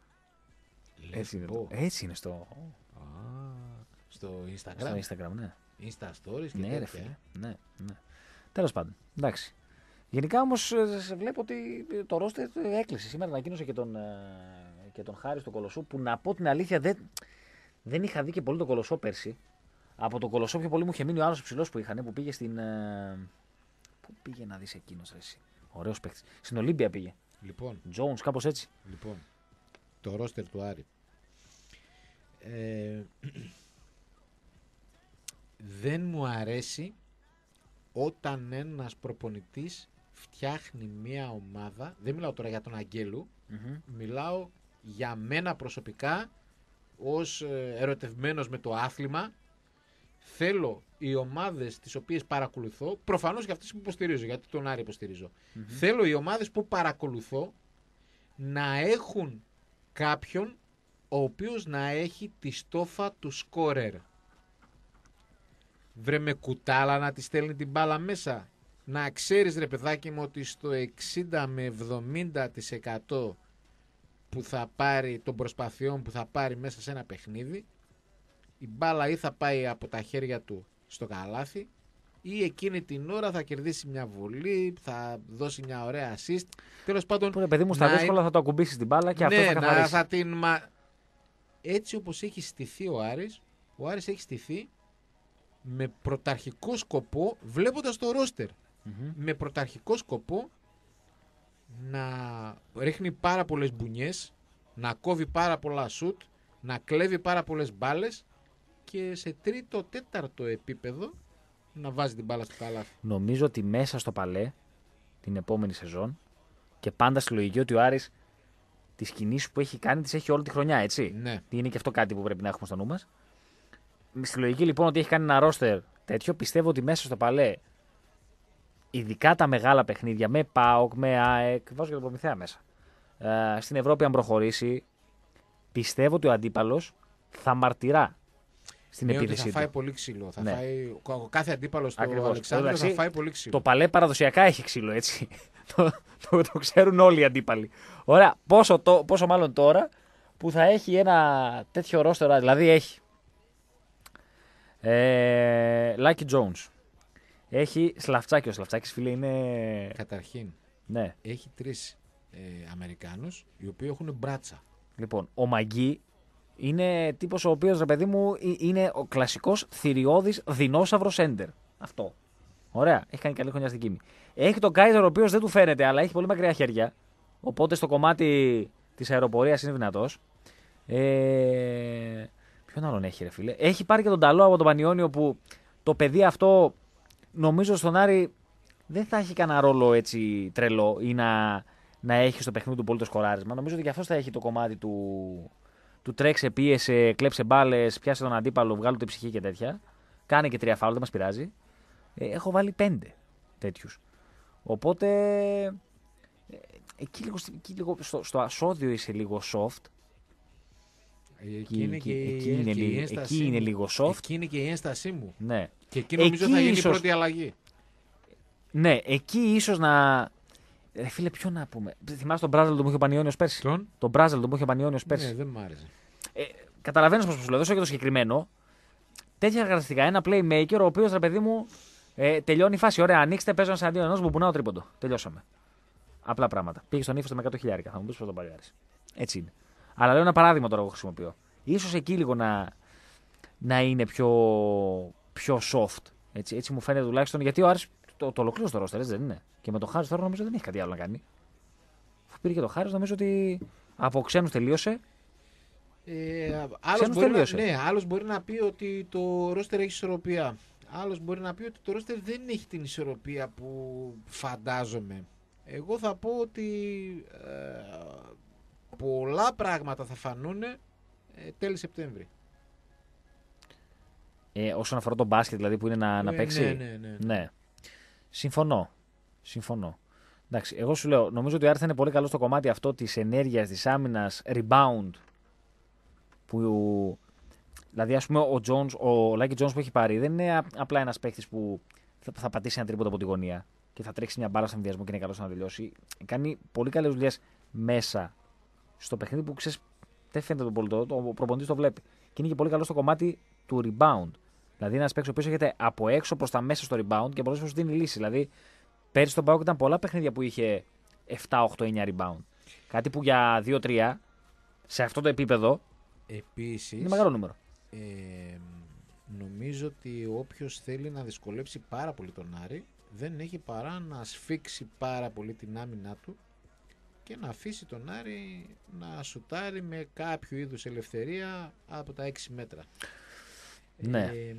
Έτσι είναι, το- έτσι είναι στο, Α, στο Instagram. στο Instagram, ναι. Insta Stories και Ναι, ρε τέτοια. φίλε. Ναι, ναι. Τέλος πάντων. Εντάξει. Γενικά όμως ε, βλέπω ότι το ρόστερ έκλεισε. Σήμερα ανακοίνωσε και τον, ε, και τον Χάρη στο Κολοσσό που να πω την αλήθεια δεν, δεν είχα δει και πολύ τον Κολοσσό πέρσι. Από τον Κολοσσό πιο πολύ μου είχε μείνει ο άλλος ψηλός που είχαν που πήγε στην. Ε, πού πήγε να δεις εκείνος, ρε εσύ. Ωραίος παίκτης. Στην Ολύμπια πήγε. Λοιπόν, Jones, κάπως έτσι. λοιπόν, το ρόστερ του Άρη. Ε, δεν μου αρέσει όταν ένας προπονητής φτιάχνει μια ομάδα, δεν μιλάω τώρα για τον Αγγέλου, Mm-hmm. μιλάω για μένα προσωπικά ως ε, ερωτευμένος με το άθλημα. Θέλω οι ομάδες τις οποίες παρακολουθώ, προφανώς και αυτές που υποστηρίζω, γιατί τον Άρη υποστηρίζω, Mm-hmm. θέλω οι ομάδες που παρακολουθώ να έχουν κάποιον ο οποίος να έχει τη στόφα του σκόρερ. Βρε με κουτάλα να τη στέλνει την μπάλα μέσα. Να ξέρεις ρε παιδάκι μου ότι στο εξήντα με εβδομήντα τοις εκατό που θα πάρει των προσπαθειών που θα πάρει μέσα σε ένα παιχνίδι, η μπάλα ή θα πάει από τα χέρια του στο καλάθι ή εκείνη την ώρα θα κερδίσει μια βολή, θα δώσει μια ωραία assist. Τέλος πάντων, Που ρε παιδί μου στα να δύσκολα θα το ακουμπήσεις την μπάλα και ναι, αυτό θα να καθαρίσει. θα την... Μα... Έτσι όπως έχει στηθεί ο Άρης, ο Άρης έχει στηθεί με πρωταρχικό σκοπό, βλέποντας το ρόστερ, Mm-hmm. με πρωταρχικό σκοπό να ρίχνει πάρα πολλές μπουνιές, να κόβει πάρα πολλά σουτ, να κλέβει πάρα πολλές μπάλες και σε τρίτο, τέταρτο επίπεδο να βάζει την μπάλα στο καλάθι. Νομίζω ότι μέσα στο Παλέ την επόμενη σεζόν και πάντα στη λογική ότι ο Άρης τις κινήσεις που έχει κάνει τις έχει όλη τη χρονιά, έτσι. Ναι. Είναι και αυτό κάτι που πρέπει να έχουμε στο νου μας. Στη λογική λοιπόν ότι έχει κάνει ένα ρόστερ τέτοιο, πιστεύω ότι μέσα στο Παλέ, ειδικά τα μεγάλα παιχνίδια με ΠΑΟΚ, με ΑΕΚ, βάζω και τον Προμηθέα μέσα. Ε, στην Ευρώπη, αν προχωρήσει, πιστεύω ότι ο αντίπαλος θα μαρτυρά στην Ναι, ότι επίθεση θα φάει του. πολύ ξύλο. Θα Ναι. φάει, ο κάθε αντίπαλος του Ακριβώς. Αλεξάνδρου θα Εντάξει, φάει πολύ ξύλο. Το Παλέ παραδοσιακά έχει ξύλο, έτσι. το, το, το ξέρουν όλοι οι αντίπαλοι. Ωραία, πόσο, το, πόσο μάλλον τώρα που θα έχει ένα τέτοιο ρόστερ, δηλαδή έχει ε, Lucky Jones, έχει Σλαφτσάκη, ο Σλαφτσάκης φίλε είναι... Καταρχήν, Ναι, έχει τρεις ε, Αμερικάνους οι οποίοι έχουν μπράτσα. λοιπόν, ο Μαγκή είναι τύπος ο οποίος, ρε παιδί μου, ε- είναι ο κλασικός θηριώδης δεινόσαυρος έντερ. Αυτό. Ωραία, έχει κάνει καλή χρονιά στην Κίμη. Έχει τον Κάιζερ ο οποίος δεν του φαίνεται, αλλά έχει πολύ μακριά χέρια. Οπότε στο κομμάτι της αεροπορίας είναι δυνατός. Ε... Ποιον άλλον έχει, ρε φίλε. Έχει πάρει και τον Ταλό από τον Πανιόνιο που το παιδί αυτό νομίζω στον Άρη δεν θα έχει κανένα ρόλο έτσι τρελό ή να, να έχει στο παιχνίδι του πολύ το σκοράρισμα. Νομίζω ότι και αυτό θα έχει το κομμάτι του, του τρέξε, πίεσε, κλέψε μπάλες, πιάσε τον αντίπαλο, βγάλω την ψυχή και τέτοια. Κάνε και τρία φάουλ, δεν μας πειράζει. Ε, έχω βάλει πέντε τέτοιους. Οπότε ε, εκεί, λίγο, εκεί λίγο στο, στο ασώδιο είσαι λίγο soft. Εκεί είναι, και, εκεί η- είναι και η λίγο- ένστασή εκεί μου. είναι λίγο soft. Εκεί είναι και η ένστασή μου. Ναι. Και εκεί νομίζω Εκεί θα γίνει ίσως- η πρώτη αλλαγή. Ναι, εκεί ίσως να. Ρε φίλε, ποιο να πούμε. Θυμάσαι τον Μπράζελ που μου είχε ο Πανιόνιος πέρσι. Τον? Τον Μπράζελ που μου είχε ο Πανιόνιος πέρσι. Ναι, δεν μ' άρεσε. Ε, Καταλαβαίνεις πώς σου λέω, δεν σου και το συγκεκριμένο. Τέτοια χαρακτηριστικά. Ένα playmaker ο οποίος, ρε παιδί μου, ε, τελειώνει η φάση. Ωραία, ανοίξτε, παίζω ένα εναντίον ενός, μπουμπουνάω τρίποντο. Τελειώσαμε. Απλά πράγματα. Πήγε στον ύφο με εκατό χιλιάρικα. Θα μου πει πώς τον πάρει. Έτσι είναι. Αλλά λέω ένα παράδειγμα τώρα εγώ χρησιμοποιώ. Ίσως εκεί λίγο να, να είναι πιο, πιο soft. Έτσι, έτσι μου φαίνεται τουλάχιστον γιατί ο Άρης το, το ολοκλήρωσε το roster, δεν είναι. Και με το Χάρις τώρα νομίζω δεν έχει κάτι άλλο να κάνει. Αφού πήρε και το Χάρις, νομίζω ότι από ξένους τελείωσε. Ε, άλλος, Ξένους μπορεί να, τελείωσε. ναι, άλλος μπορεί να πει ότι το ρόστερ έχει ισορροπία. Άλλος μπορεί να πει ότι το ρόστερ δεν έχει την ισορροπία που φαντάζομαι. Εγώ θα πω ότι ε, πολλά πράγματα θα φανούν ε, τέλη Σεπτέμβρη. Ε, όσον αφορά το μπάσκετ δηλαδή που είναι να, να Ε, παίξει. ναι, ναι, ναι. Ναι. Συμφωνώ. Συμφωνώ. Εντάξει, εγώ σου λέω, νομίζω ότι ο Άρης θα είναι πολύ καλό στο κομμάτι αυτό της ενέργειας, της άμυνας, rebound. Που, δηλαδή, ας πούμε, ο, Jones, ο Lucky Jones που έχει πάρει δεν είναι α- απλά ένας παίχτης που θα, θα πατήσει ένα τρίποντο από τη γωνία και θα τρέξει μια μπάλα στον ενδιασμό και είναι καλός να τελειώσει. Κάνει πολύ καλές δουλειές μέσα στο παιχνίδι που ξέρεις, δεν φαίνεται τον πολιτό, ο προπονητής το βλέπει. Και είναι και πολύ καλό στο κομμάτι του rebound. Δηλαδή, ένα παίκτης ο οποίος έρχεται από έξω προς τα μέσα στο rebound και πολλές φορές σου δίνει λύση. Δηλαδή, πέρυσι στον ΠΑΟΚ ήταν πολλά παιχνίδια που είχε επτά, οκτώ, εννιά rebound. Κάτι που για δύο τρία σε αυτό το επίπεδο Επίσης, είναι μεγάλο νούμερο. ε, νομίζω ότι όποιος θέλει να δυσκολέψει πάρα πολύ τον Άρη δεν έχει παρά να σφίξει πάρα πολύ την άμυνά του και να αφήσει τον Άρη να σουτάρει με κάποιο είδους ελευθερία από τα έξι μέτρα. Ναι. Ε,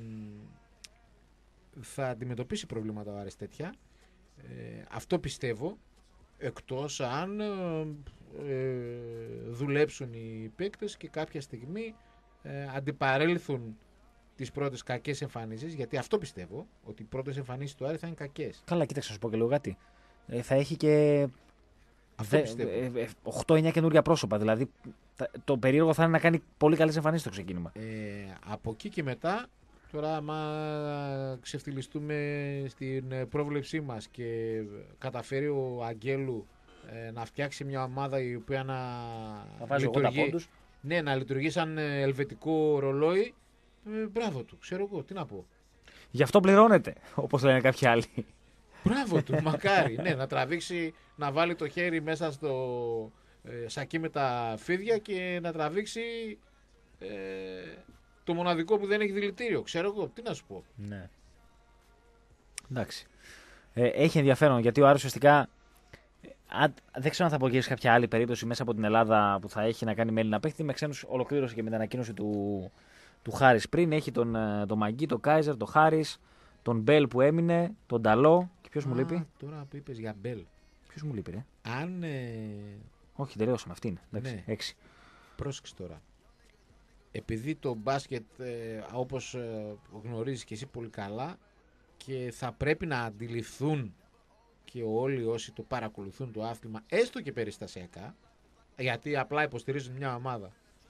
θα αντιμετωπίσει προβλήματα ο Άρης τέτοια. Ε, αυτό πιστεύω, εκτός αν ε, δουλέψουν οι παίκτες και κάποια στιγμή ε, αντιπαρέλθουν τις πρώτες κακές εμφανίσεις, γιατί αυτό πιστεύω, ότι οι πρώτες εμφανίσεις του Άρη θα είναι κακές. Καλά, κοίταξε να σου πω και λίγο κάτι. Ε, θα έχει και Αυτό δε- πιστεύω. ε, ε, οκτώ εννιά καινούργια πρόσωπα. Δηλαδή τα- το περίεργο θα είναι να κάνει πολύ καλές εμφανίσεις στο ξεκίνημα. Ε, από εκεί και μετά, τώρα άμα ξεφτυλιστούμε στην ε, πρόβλεψή μας και καταφέρει ο Αγγέλου ε, να φτιάξει μια ομάδα η οποία να Θα βάζει ογδόντα πόντους. ναι, να λειτουργεί σαν ε, ελβετικό ρολόι, ε, μπράβο του, ξέρω εγώ, τι να πω. Γι' αυτό πληρώνεται, όπως λένε κάποιοι άλλοι. Μπράβο του, μακάρι, ναι, να τραβήξει, να βάλει το χέρι μέσα στο ε, σακί με τα φίδια και να τραβήξει ε, το μοναδικό που δεν έχει δηλητήριο, ξέρω εγώ, τι να σου πω. Ναι. Εντάξει. Ε, έχει ενδιαφέρον γιατί ο Άρης ουσιαστικά Α, δεν ξέρω αν θα απογγείλεις κάποια άλλη περίπτωση μέσα από την Ελλάδα που θα έχει να κάνει με Έλληνα παίχτη. Με ξένους ολοκλήρωσε και με την ανακοίνωση του, του Χάρις πριν. Έχει τον, τον Μαγκή, τον Κάιζερ, τον Χάρις, τον Μπέλ που έμεινε, τον Νταλό. Και ποιος μου λείπει? Τώρα που είπες για Μπέλ. Ποιος μου λείπει, ρε? Αν. Ε... Όχι, τελειώσαμε. Αυτή είναι. Εντάξει, Ναι. έξι. Πρόσεξε τώρα. Επειδή το μπάσκετ, ε, όπως ε, γνωρίζεις και εσύ πολύ καλά, και θα πρέπει να αντιληφθούν και όλοι όσοι το παρακολουθούν το άθλημα, έστω και περιστασιακά, γιατί απλά υποστηρίζουν μια ομάδα.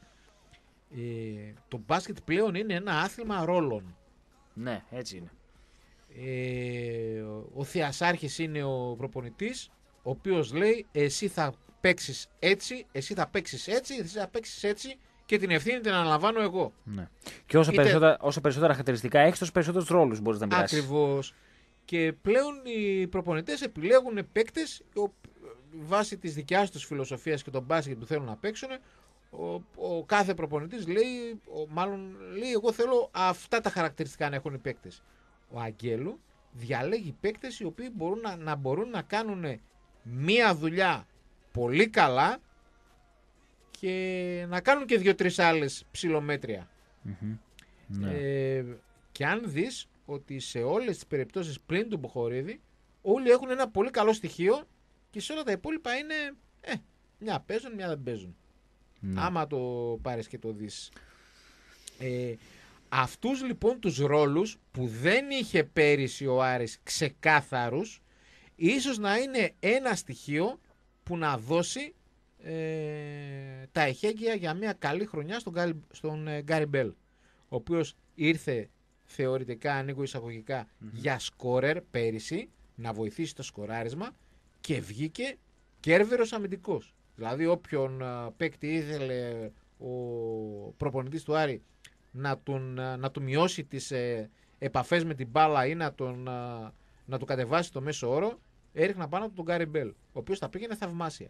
Ε, το μπάσκετ πλέον είναι ένα άθλημα ρόλων. Ναι, έτσι είναι. Ε, ο Θεασάρχης είναι ο προπονητής, ο οποίος λέει εσύ θα παίξεις έτσι, εσύ θα παίξεις έτσι, εσύ θα παίξεις έτσι και την ευθύνη την αναλαμβάνω εγώ. Ναι. Και όσο, Είτε... περισσότερα, όσο περισσότερα χαρακτηριστικά έχεις, τόσο περισσότερους ρόλους μπορείς να μοιράσεις. Ακριβώς. Και πλέον οι προπονητές επιλέγουν παίκτες βάσει της δικιάς τους φιλοσοφίας και τον μπάσκετ που θέλουν να παίξουν. Ο, ο κάθε προπονητής λέει, ο, μάλλον λέει, εγώ θέλω αυτά τα χαρακτηριστικά να έχουν οι παίκτες. Ο Αγγέλου διαλέγει παίκτες οι οποίοι μπορούν να, να μπορούν να κάνουν μία δουλειά πολύ καλά και να κάνουν και δύο-τρεις άλλες ψιλομέτρια. Mm-hmm. Ναι. Ε, και αν δεις ότι σε όλες τις περιπτώσεις πλην του Μποχορίδη όλοι έχουν ένα πολύ καλό στοιχείο και σε όλα τα υπόλοιπα είναι ε, μια παίζουν, μια δεν παίζουν. Ναι. Άμα το πάρεις και το δεις. Ε, αυτούς λοιπόν τους ρόλους που δεν είχε πέρυσι ο Άρης ξεκάθαρους, ίσως να είναι ένα στοιχείο που να δώσει ε, τα εχέγγυα για μια καλή χρονιά στον, Γκάρι, στον ε, Γκάρι Μπέλ, ο οποίος ήρθε θεωρητικά, ανοίγω εισαγωγικά, mm-hmm. για σκόρερ πέρυσι, να βοηθήσει το σκοράρισμα και βγήκε κέρβερος αμυντικός. Δηλαδή όποιον uh, παίκτη ήθελε ο προπονητής του Άρη να, τον, uh, να του μειώσει τις ε, επαφές με την μπάλα ή να, τον, uh, να του κατεβάσει το μέσο όρο, έριχνα πάνω του τον Γκάρι Μπέλ, ο οποίος τα πήγαινε θαυμάσια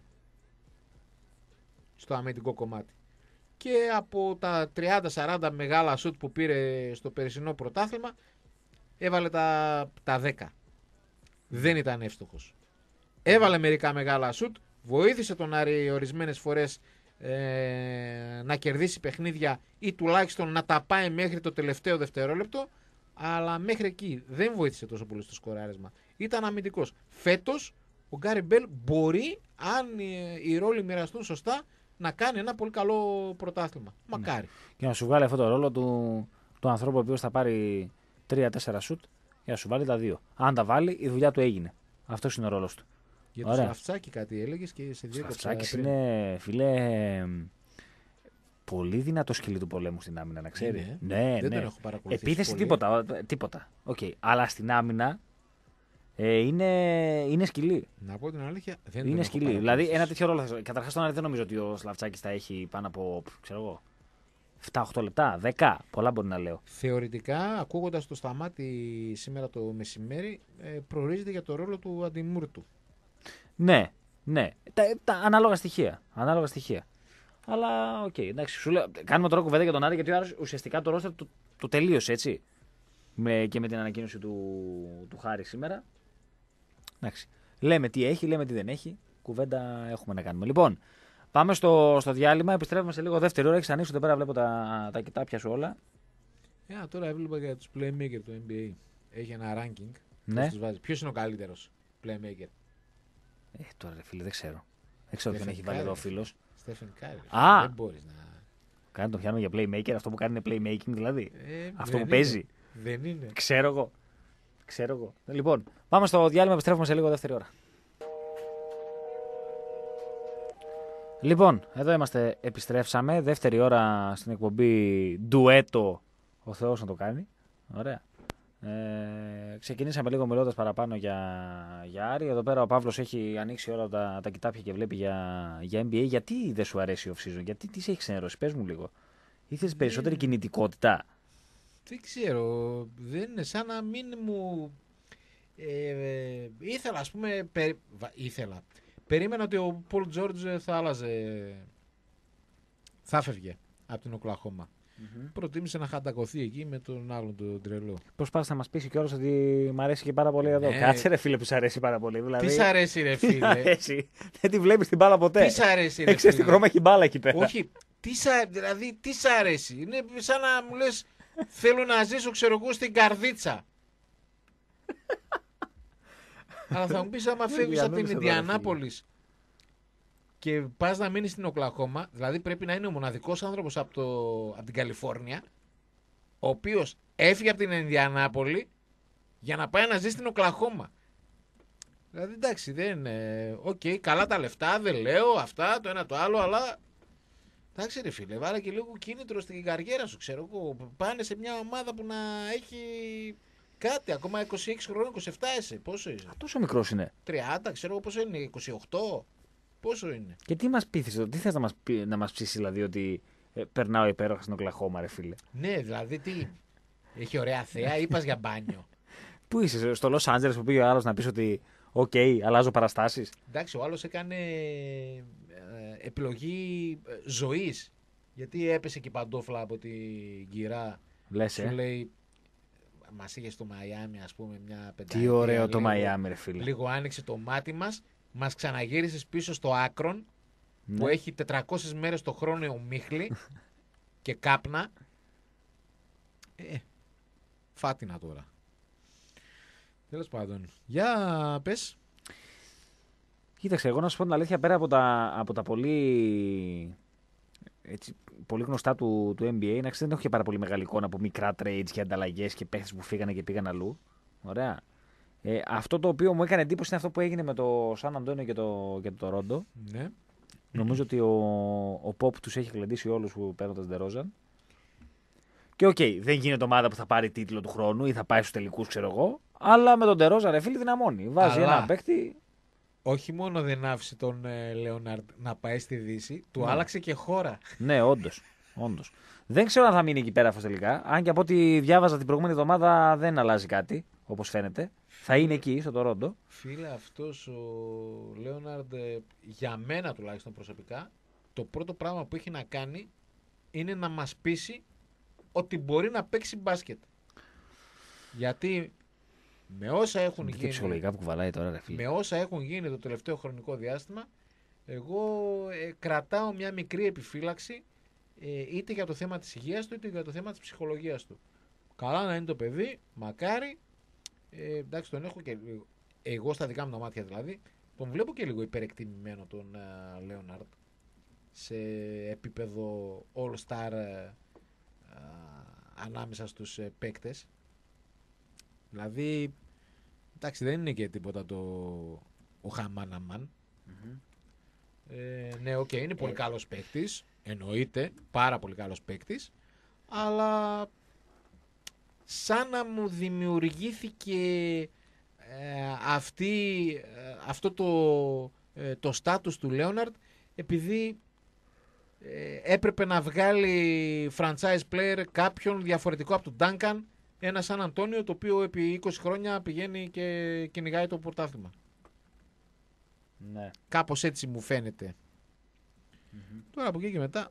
στο αμυντικό κομμάτι. Και από τα τριάντα σαράντα μεγάλα σουτ που πήρε στο περσινό πρωτάθλημα έβαλε τα, τα δέκα. Δεν ήταν εύστοχος. Έβαλε μερικά μεγάλα σουτ, βοήθησε τον Άρη ορισμένες φορές ε, να κερδίσει παιχνίδια ή τουλάχιστον να τα πάει μέχρι το τελευταίο δευτερόλεπτο, αλλά μέχρι εκεί δεν βοήθησε τόσο πολύ στο σκοράρισμα. Ήταν αμυντικός. Φέτος ο Γκάρι Μπέλ μπορεί, αν οι ρόλοι μοιραστούν σωστά, να κάνει ένα πολύ καλό πρωτάθλημα. Μακάρι. Και να σου βγάλει αυτό το ρόλο του, του ανθρώπου ο οποίος θα πάρει τρία τέσσερα σουτ για να σου βάλει τα δύο. Αν τα βάλει, η δουλειά του έγινε. Αυτός είναι ο ρόλος του. Για το Σλαφτσάκη κάτι έλεγες και σε δύο Σλαφτσάκης είναι, φίλε, πολύ δυνατό σκυλί του πολέμου στην άμυνα, να ξέρει. Είναι, ναι, δεν ναι. τον έχω παρακολουθήσει. Επίθεση πολύ. τίποτα. τίποτα. Okay. Αλλά στην άμυνα ε, είναι, είναι σκυλί. Να πω την αλήθεια, δεν είναι τον σκυλί. Έχω δηλαδή ένα τέτοιο ρόλο. Καταρχάς τον Άρη δεν νομίζω ότι ο Σλαφτσάκης θα έχει πάνω από, ξέρω εγώ, επτά οχτώ λεπτά, δέκα. Πολλά μπορεί να λέω. Θεωρητικά, ακούγοντας το Σταμάτη σήμερα το μεσημέρι, προορίζεται για το ρόλο του Αντιμούρτου. Ναι, ναι. Τα, τα ανάλογα στοιχεία. Ανάλογα στοιχεία. Αλλά οκ, okay, εντάξει. Σου λέω, κάνουμε τώρα κουβέντα για τον Άρη γιατί ο Άρης ουσιαστικά το ρόστερ το, το τελείωσε, έτσι. Με, και με την ανακοίνωση του, του Χάρη σήμερα. Εντάξει. Λέμε τι έχει, λέμε τι δεν έχει. Κουβέντα έχουμε να κάνουμε. Λοιπόν, πάμε στο, στο διάλειμμα. Επιστρέφουμε σε λίγο δεύτερη ώρα. Έχει ανοίξει εδώ πέρα, βλέπω τα, τα κοιτάπια σου όλα. Ε, τώρα έβλεπα για τους playmaker του N B A. Έχει ένα ranking. Ναι. Ποιος είναι ο καλύτερος playmaker? Ε, τώρα ρε φίλε, δεν ξέρω. Δεν ξέρω ποιον έχει βάλει εδώ ο φίλος. Στέφεν Κάρι. Α! Δεν μπορείς να. Κάνει το πιάνο για playmaker, αυτό που κάνει είναι playmaking δηλαδή. Ε, αυτό που είναι. παίζει. Δεν είναι. Ξέρω εγώ. Ξέρω εγώ. Λοιπόν, πάμε στο διάλειμμα, επιστρέφουμε σε λίγο δεύτερη ώρα. Λοιπόν, εδώ είμαστε, επιστρέψαμε. Δεύτερη ώρα στην εκπομπή ντουέτο. Ο Θεός να το κάνει. Ωραία. Ε, ξεκινήσαμε λίγο μιλώντας παραπάνω για, για Άρη. Εδώ πέρα ο Παύλος έχει ανοίξει όλα τα, τα κοιτάπια και βλέπει για, για N B A. Γιατί δεν σου αρέσει η off-season, γιατί τι σε έχει ξενερώσει, πες μου λίγο. Ήθελες περισσότερη κινητικότητα? Δεν ξέρω, δεν είναι σαν να μην μου... Ε, ήθελα ας πούμε, πε, ήθελα. Περίμενα ότι ο Πολ Τζόρτζ θα άλλαζε, θα φεύγε από την Οκλαχώμα. Mm-hmm. Προτίμησε να χαντακωθεί εκεί με τον άλλον τον τρελό. Προσπάθησε να μας πείσει κιόλας ότι μ' αρέσει και πάρα πολύ εδώ. Ναι. Κάτσε ρε φίλε που σ' αρέσει πάρα πολύ. Δηλαδή... Τι σ' αρέσει ρε φίλε. αρέσει. Δεν τη βλέπεις την μπάλα ποτέ. Τι σ' αρέσει ρε φίλε. Ξέρεις τι χρώμα έχει μπάλα εκεί πέρα. Όχι. Τι σ' δηλαδή τι σ' αρέσει. Είναι σαν να μου λες θέλω να ζήσω ξέρω εγώ στην Καρδίτσα. Αλλά θα μου πεις άμα φεύγεις από την Ινδιανάπολης και πας να μείνεις στην Οκλαχώμα, δηλαδή πρέπει να είναι ο μοναδικός άνθρωπος από, το, από την Καλιφόρνια, ο οποίος έφυγε από την Ινδιανάπολη για να πάει να ζει στην Οκλαχώμα. Δηλαδή εντάξει, δεν είναι. Οκ, okay, καλά τα λεφτά, δεν λέω αυτά, το ένα το άλλο, αλλά. Εντάξει, ρε φίλε, βάλε και λίγο κίνητρο στην καριέρα σου, ξέρω εγώ. Πάνε σε μια ομάδα που να έχει κάτι, ακόμα είκοσι έξι χρόνια, είκοσι επτά είσαι. Πόσο είσαι. Τόσο μικρός είναι. τριάντα, ξέρω εγώ πόσο είναι, είκοσι οκτώ. Πόσο είναι. Και τι μας πείθησε, τι θες να μας, πει, να μας ψήσει, δηλαδή, ότι ε, περνάω υπέροχα στην Οκλαχώμα, ρε φίλε. Ναι, δηλαδή τι. Έχει ωραία θέα ή πας για μπάνιο. Πού είσαι, στο Λος Άντζελες που πήγε ο άλλος να πεις ότι οκ, okay, αλλάζω παραστάσεις. Εντάξει, ο άλλος έκανε ε, επιλογή ζωής. Γιατί έπεσε και η παντόφλα από την κυρά. Λες, σου ε. λέει, μας είχε στο Μαϊάμι, ας πούμε, μια πενταετία. Τι ωραίο λίγο, το Μαϊάμι, ρε φίλε. Λίγο άνοιξε το μάτι μας, μας ξαναγύρισες πίσω στο Άκρον, ναι. που έχει τετρακόσιες μέρες το χρόνο ομίχλη και κάπνα. Ε, φάτινα τώρα. Τέλος πάντων. Για πες. Κοίταξε, εγώ να σου πω την αλήθεια, πέρα από τα, από τα πολύ, έτσι, πολύ γνωστά του, του N B A, να ξέρετε, δεν έχω και πάρα πολύ μεγάλη εικόνα από μικρά trades και ανταλλαγές και παίχτες που φύγανε και πήγαν αλλού. Ωραία. Ε, αυτό το οποίο μου έκανε εντύπωση είναι αυτό που έγινε με το Σαν Αντώνιο και το, και το Ρόντο. Ναι. Νομίζω ότι ο, ο Pop τους έχει γλεντήσει όλους που παίρνοντας Ντερόζαν. Και οκ, okay, δεν γίνεται ομάδα που θα πάρει τίτλο του χρόνου ή θα πάει στους τελικούς, ξέρω εγώ. Αλλά με τον Ντερόζαν, ρε φίλε, δυναμώνει. Βάζει αλλά... ένα παίκτη. Όχι μόνο δεν άφησε τον ε, Λέοναρντ να πάει στη Δύση, του ναι. άλλαξε και χώρα. Ναι, όντως. όντως. Δεν ξέρω αν θα μείνει εκεί πέρα αυτό τελικά. Αν και από ό,τι διάβαζα την προηγούμενη εβδομάδα δεν αλλάζει κάτι, όπως φαίνεται. Θα είναι εκεί, στο Τορόντο. Φίλε, αυτός ο Λέοναρντ, για μένα τουλάχιστον προσωπικά, το πρώτο πράγμα που έχει να κάνει είναι να μας πείσει ότι μπορεί να παίξει μπάσκετ. Γιατί με όσα έχουν και γίνει. Ψυχολογικά που κουβαλάει τώρα, ρε φίλε. Με όσα έχουν γίνει το τελευταίο χρονικό διάστημα, εγώ ε, κρατάω μια μικρή επιφύλαξη ε, είτε για το θέμα της υγείας του είτε για το θέμα της ψυχολογίας του. Καλά να είναι το παιδί, μακάρι. Ε, εντάξει, τον έχω και εγώ στα δικά μου τα μάτια δηλαδή. Τον βλέπω και λίγο υπερεκτιμημένο τον Λέοναρντ σε επίπεδο all-star uh, ανάμεσα στους uh, παίκτες. Δηλαδή, εντάξει, δεν είναι και τίποτα το ο Χαμάναμαν. Mm-hmm. Ε, ναι, οκ, okay, είναι πολύ ε... καλός παίκτης, εννοείται, πάρα πολύ καλός παίκτης, αλλά σαν να μου δημιουργήθηκε ε, αυτή, ε, αυτό το, ε, το στάτους του Λέοναρντ επειδή ε, έπρεπε να βγάλει franchise player κάποιον διαφορετικό από τον Duncan, ένα Σαν Αντώνιο το οποίο επί είκοσι χρόνια πηγαίνει και κυνηγάει το πρωτάθλημα. Ναι. Κάπως έτσι μου φαίνεται. Mm-hmm. Τώρα από εκεί και μετά.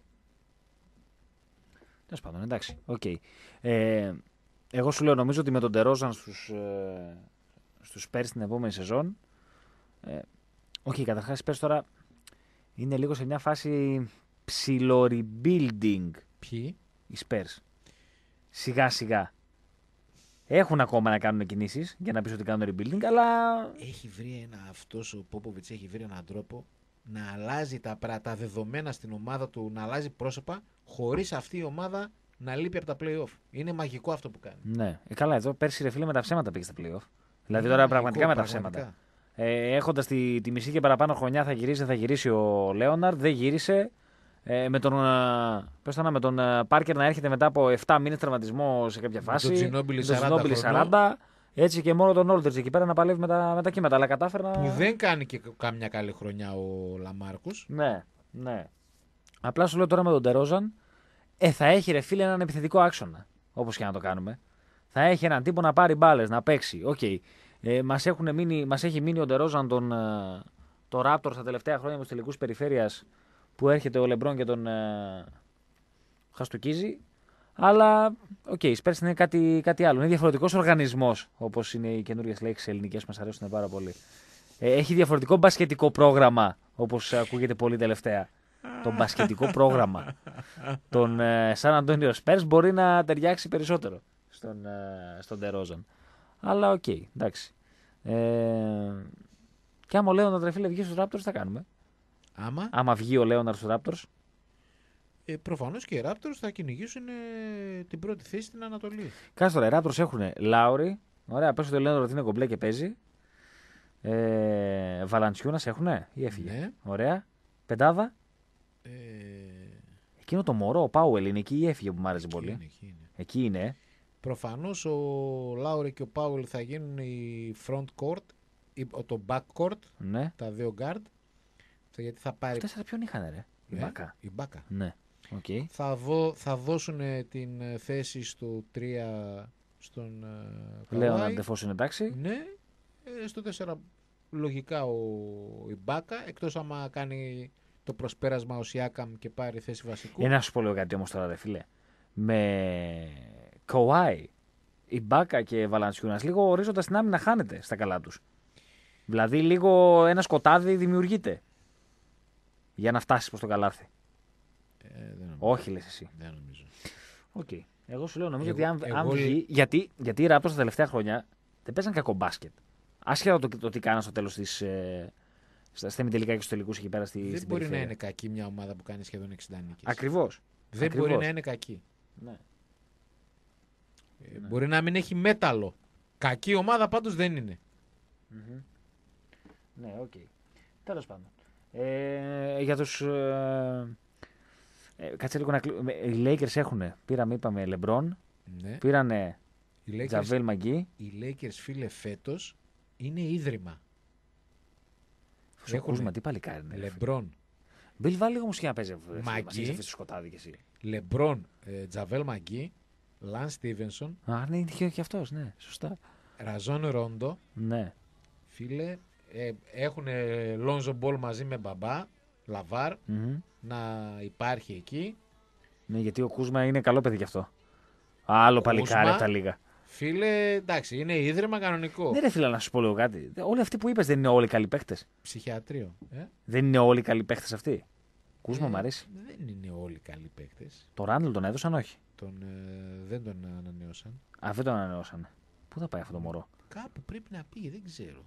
Τέλος πάντων, εντάξει. Okay. Ε, εγώ σου λέω, νομίζω ότι με τον Ντερόζαν στους, ε, στους Spurs την επόμενη σεζόν. Ε, όχι, καταρχάς οι Spurs τώρα είναι λίγο σε μια φάση ψιλο-rebuilding. Ποιοι? Οι Spurs. Σιγά σιγά. Έχουν ακόμα να κάνουν κινήσεις για να πεις ότι κάνουν rebuilding, αλλά. Έχει βρει ένα, αυτός ο Πόποβιτς έχει βρει έναν τρόπο να αλλάζει τα, τα δεδομένα στην ομάδα του, να αλλάζει πρόσωπα, χωρίς αυτή η ομάδα να λείπει από τα play-off. Είναι μαγικό αυτό που κάνει. Ναι. Ε, καλά, εδώ πέρσι ρε φίλε με τα ψέματα πήγε στα play-off. Δηλαδή τώρα πραγματικά με τα ψέματα. Ε, έχοντας τη, τη μισή και παραπάνω χρονιά θα γυρίσει, θα γυρίσει ο Λέοναρντ, δεν γύρισε. Ε, με τον, πες το να, με τον Πάρκερ να έρχεται μετά από επτά μήνες τραυματισμό σε κάποια φάση. Με τον Τζινόμπιλι σαράντα, σαράντα. Έτσι και μόνο τον Όλτερτζ εκεί πέρα να παλεύει με τα, με τα κύματα. Αλλά κατάφερε να. Που δεν κάνει και κάμια καλή χρονιά ο Λαμάρκους. Ναι, ναι. Απλά σου λέω τώρα με τον Ντερόζαν, ε, θα έχει ρε φίλε έναν επιθετικό άξονα. Όπως και να το κάνουμε. Θα έχει έναν τύπο να πάρει μπάλες, να παίξει. Okay. Ε, μας, μείνει, μας έχει μείνει ο Ντερόζαν τον, το Raptor στα τελευταία χρόνια με τους τελικούς περιφέρειας που έρχεται ο Λεμπρόν και τον ε, χαστοκίζει. Αλλά, οκ, okay, η Spurs είναι κάτι, κάτι άλλο. Είναι διαφορετικός οργανισμός, όπως είναι οι καινούριες λέξεις ελληνικές που μας αρέσουν πάρα πολύ. Ε, έχει διαφορετικό μπασκετικό πρόγραμμα, όπως ακούγεται πολύ τελευταία. Το μπασκετικό πρόγραμμα των ε, San Antonio Spurs μπορεί να ταιριάξει περισσότερο στον, ε, στον DeRozan. Αλλά οκ, okay, εντάξει. Ε, και άμα ο Λέοναρντ ρε φίλε βγει στους Raptors, θα κάνουμε. Άμα, Άμα βγει ο Λέοναρντ στους Raptors. ε, προφανώς και οι Raptors θα κυνηγήσουν ε, την πρώτη θέση στην Ανατολή. Κάτσε τώρα, οι Raptors έχουν Λάουρι. Ωραία, πες ότι ο Λέοναρντ είναι κομπλέ και παίζει. Ε, Βαλαντσιούνας έχουνε ή έφυγε. Ναι. Ωραία. Πεντάδα. Ε, Εκείνο το μωρό, ο Πάουελ είναι εκεί ή έφυγε που μου άρεσε εκεί πολύ. είναι, εκεί είναι. Εκεί είναι. Προφανώς ο Λάουρε και ο Πάουελ θα γίνουν η front court, ή το back court, Ναι. τα δύο guard. Γιατί θα πάρει. Τέσσερα ποιον είχαν, ρε. Η Ε, Μπάκα. η Μπάκα. Ναι. Okay. Θα, δω, θα δώσουν την ε, θέση στο τρία στον ε, Λέοναρντ Καουάι. εφόσον είναι εντάξει. Ναι. Ε, στο τέσσερα λογικά ο η Μπάκα, εκτός άμα κάνει το προσπέρασμα ο Σιάκαμ και πάρει θέση βασικού. Για να σου πω λίγο κάτι όμως τώρα, ρε φίλε. Με Καουάι, η Μπάκα και Βαλαντσιούνας, λίγο ορίζοντας την άμυνα χάνεται στα καλά τους. Δηλαδή λίγο ένα σκοτάδι δημιουργείται για να φτάσει προς το καλάθι. Ε, δεν νομίζω. Όχι, λες εσύ. Δεν νομίζω. Οκ. Okay. Εγώ σου λέω νομίζω Εγώ- ότι αν, εγώ αν λέ- βγει. Γιατί, γιατί οι Raptors τα τελευταία χρόνια δεν παίζαν κακό μπάσκετ. Άσχετα το, το τι κάναν στο τέλος της. Ε, στα στα τελικά και στους τελικούς εκεί πέρα στη, Δεν στην μπορεί να περιφέρεια. είναι κακή μια ομάδα που κάνει σχεδόν εξήντα νίκες. Ακριβώς. Δεν Ακριβώς. μπορεί να είναι κακή. Ναι. Ε, Ναι. Μπορεί να μην έχει μέταλλο. Κακή ομάδα πάντως δεν είναι. Μμμ. Ναι, οκ. Okay. Τέλος πάντων. Ε, για τους. Ε, ε, κάτσε λίγο να κλείσω. Οι Lakers έχουν. Πήραμε, είπαμε, LeBron. Ναι. Πήρανε Οι Lakers, Τζαβέλ Μαγκί. οι Lakers φίλε φέτος είναι ίδρυμα. Στο Έχουνε Κούσμα, τι παλικάρι είναι. ρε φίλε. Λεμπρόν, Μπιλ, βάλει λίγο μουσική να παίζει. ρε φίλε, Μαγκί. μαζί σε αυτό το σκοτάδι κι εσύ. Λεμπρόν, ε, Τζαβέλ Μαγκί, Λαν Στίβενσον, Α, ναι, είναι και αυτό, ναι, σωστά. Ραζόν Ρόντο. Ναι. Φίλε, ε, έχουν Λόνζο Μπολ μαζί με Μπαμπά, Λαβάρ, Μμμ. να υπάρχει εκεί. Ναι, γιατί ο Κούσμα είναι καλό παιδί κι αυτό. Άλλο Κούσμα. παλικάρι από τα λίγα. Φίλε, εντάξει, είναι ίδρυμα κανονικό. Ναι, ρε φίλε, να σου πω λίγο κάτι. Όλοι αυτοί που είπες δεν είναι όλοι καλοί παίχτες. Ψυχιατρίο. Ε? Δεν είναι όλοι καλοί παίχτες αυτοί. Κούσμα Ε, μου αρέσει. Δεν είναι όλοι καλοί παίκτες. Το Ράντλ τον έδωσαν, όχι. Τον, ε, δεν τον ανανέωσαν. Α, δεν τον ανανεώσανε. Πού θα πάει αυτό το μωρό. Κάπου πρέπει να πήγε, δεν ξέρω.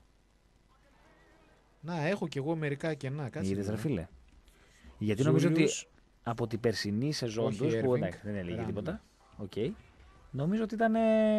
Να, έχω κι εγώ μερικά κενά. Κάτσε. Είδες, ρε λίγο. φίλε. Γιατί νομίζω ότι Ζούλιους, από την περσινή σεζόν Όχι, τους, που Irving, εντάξει, δεν έλεγε Randle. τίποτα. Οκ. Νομίζω ότι ήταν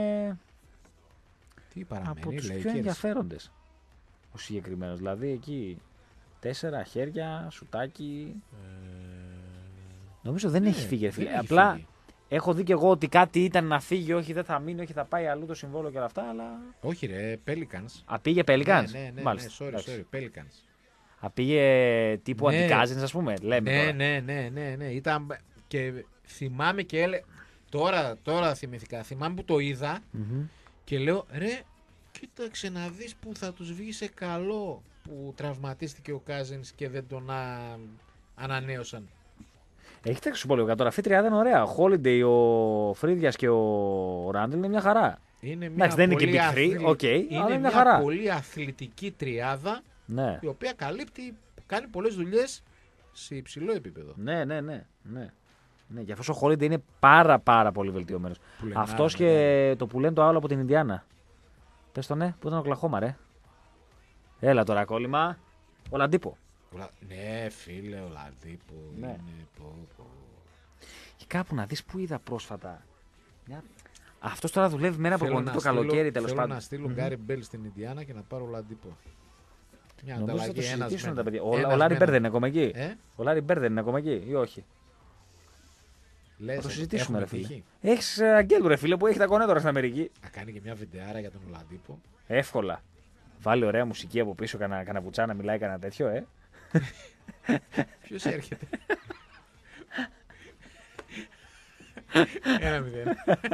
Τι παραμένει, από τους λέει, πιο Lakers. ενδιαφέροντες ο συγκεκριμένος. Δηλαδή εκεί τέσσερα χέρια, σουτάκι. Ε, Νομίζω δεν ναι, έχει φύγει. ρε δεν φίλε. έχει Απλά φύγει. έχω δει και εγώ ότι κάτι ήταν να φύγει, όχι δεν θα μείνει, όχι θα πάει αλλού το συμβόλαιο και όλα αυτά. Αλλά. Όχι ρε, Pelicans. Α, πήγε Pelicans. Ναι, ναι, ναι, Μάλιστα. ναι, sorry, Εντάξει. sorry, Pelicans. Α, πήγε τύπου Ναι. αντικάζινς, ας πούμε. Λέμε Ναι, τώρα. ναι, ναι, ναι, ναι. Ήταν και θυμάμαι και έλε... Τώρα, τώρα θυμηθήκα. Θυμάμαι που το είδα Μμμ. και λέω ρε, κοίταξε να δεις που θα τους βγει σε καλό που τραυματίστηκε ο Cousins και δεν τον α... ανανέωσαν. Έχει τέξει σου πω λίγο τώρα. Αυτή η τριάδα είναι ωραία. Ο Holiday, ο Φρίδιας και ο Ράντλ είναι μια χαρά. Είναι μια Εντάξει, δεν είναι και πολύ big three, αθλη- οκ, είναι αλλά είναι μια χαρά. πολύ αθλητική τριάδα Ναι. η οποία καλύπτει, κάνει πολλές δουλειές σε υψηλό επίπεδο. Ναι, ναι, ναι. ναι. Ναι, και αυτός ο Holiday είναι πάρα πάρα πολύ βελτιωμένος. Πουλενάρα, Αυτός και μεγάλη. το που λένε το άλλο από την Ινδιάνα. Πες το ναι, που ήταν ο Κλαχώμα, ρε. Έλα τώρα κόλλημα. Ο Λαντίπο. Ολα- Ναι, φίλε, ο Λαδίπο Ναι. είναι. Πω, πω. Και κάπου να δεις που είδα πρόσφατα. Μια... Αυτός τώρα δουλεύει με ένα Θέλω προπονητή να το καλοκαίρι στείλω- τέλος θέλω πάντων. να στείλω Μμμ. Γκάρι Μπέλ στην Ινδιάνα και να πάρω Λαντίπο. Μια Νομίζω θα ανταλλαγή το ένας συζητήσουν με τα έναν. παιδιά. Ο, Ένας ο Λάρι με Μπέρ δεν έναν. είναι ακόμα εκεί. Ε, Ο Λάρι Μπέρ δεν είναι ακόμα εκεί ή όχι. λες, Θα το συζητήσουμε, ρε έχουμε φίλε. τύχει. Έχει αγγέλου, ρε φίλε, που έχει τα κονέ στην Αμερική. Να κάνει και μια βιντεάρα για τον Λαντίπο. Εύκολα. Βάλει ωραία μουσική από πίσω, κανένα κανα πουτσά να μιλάει, κανένα τέτοιο, ε. Ποιος έρχεται. Ένα μηδέν.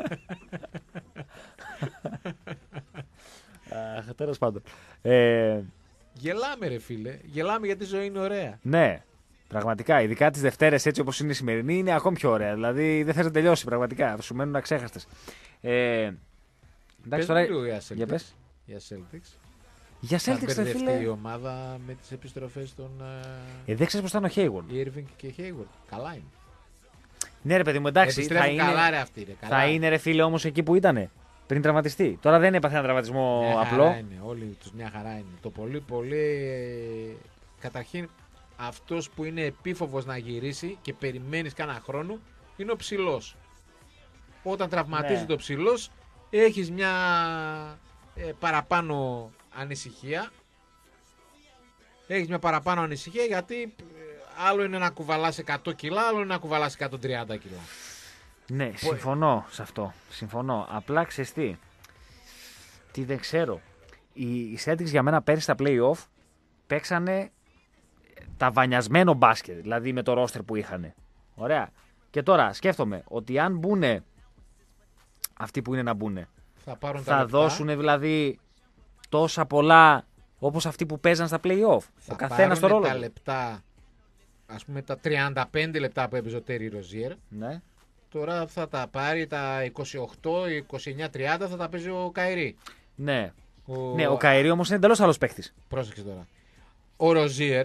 Αχ, τέλος πάντων. Ε, Γελάμε ρε φίλε. Γελάμε γιατί η ζωή είναι ωραία. ναι. Πραγματικά. Ειδικά τις Δευτέρες έτσι όπως είναι η σημερινή είναι ακόμη πιο ωραία. Δηλαδή δεν θες να τελειώσει πραγματικά. Σου μένουν αξέχαστες. Ε, εντάξει τώρα. Για πες. Για Celtics. Για Celtics θα ρε φίλε. η ομάδα με τις επιστροφές των. Ε, δεν ξέρεις πώς ήταν ο Hayward. Irving και Hayward. Καλά είναι. Ναι, ρε παιδί μου, εντάξει. Θα είναι, καλά, ρε, αυτή, ρε, καλά. θα είναι ρε φίλε όμως εκεί που ήτανε. Πριν τραυματιστεί. Τώρα δεν έπαθε ένα τραυματισμό μια απλό. Χαρά είναι. Όλοι τους μια χαρά είναι. Το πολύ πολύ. Καταρχήν αυτός που είναι επίφοβος να γυρίσει και περιμένεις κάνα χρόνο είναι ο ψηλός. Όταν τραυματίζει Ναι. το ψηλός έχεις μια ε, παραπάνω ανησυχία. Έχεις μια παραπάνω ανησυχία γιατί ε, άλλο είναι να κουβαλάς εκατό κιλά, άλλο είναι να κουβαλάς εκατόν τριάντα κιλά. Ναι, συμφωνώ σε αυτό. Συμφωνώ. Απλά ξέρεις τι. Τι δεν ξέρω. Οι, οι Celtics για μένα πέρυσι στα play-off παίξανε τα βανιασμένο μπάσκετ. Δηλαδή με το roster που είχαν. Ωραία. Και τώρα σκέφτομαι ότι αν μπουνε αυτοί που είναι να μπουνε, Θα, πάρουν θα τα δώσουν δηλαδή τόσα πολλά όπως αυτοί που παίζαν στα play-off. Θα Ο καθένας στο ρόλο τα του. λεπτά, ας πούμε τα τριάντα πέντε λεπτά που έπαιζε ο Terry Rozier. Ναι. Τώρα θα τα πάρει τα είκοσι οκτώ, είκοσι εννιά, τριάντα θα τα παίζει ο Καϊρή. Ναι. Ο... Ναι, ο Καϊρή όμως είναι εντελώς άλλος παίχτης. Πρόσεξε τώρα. Ο Ροζίερ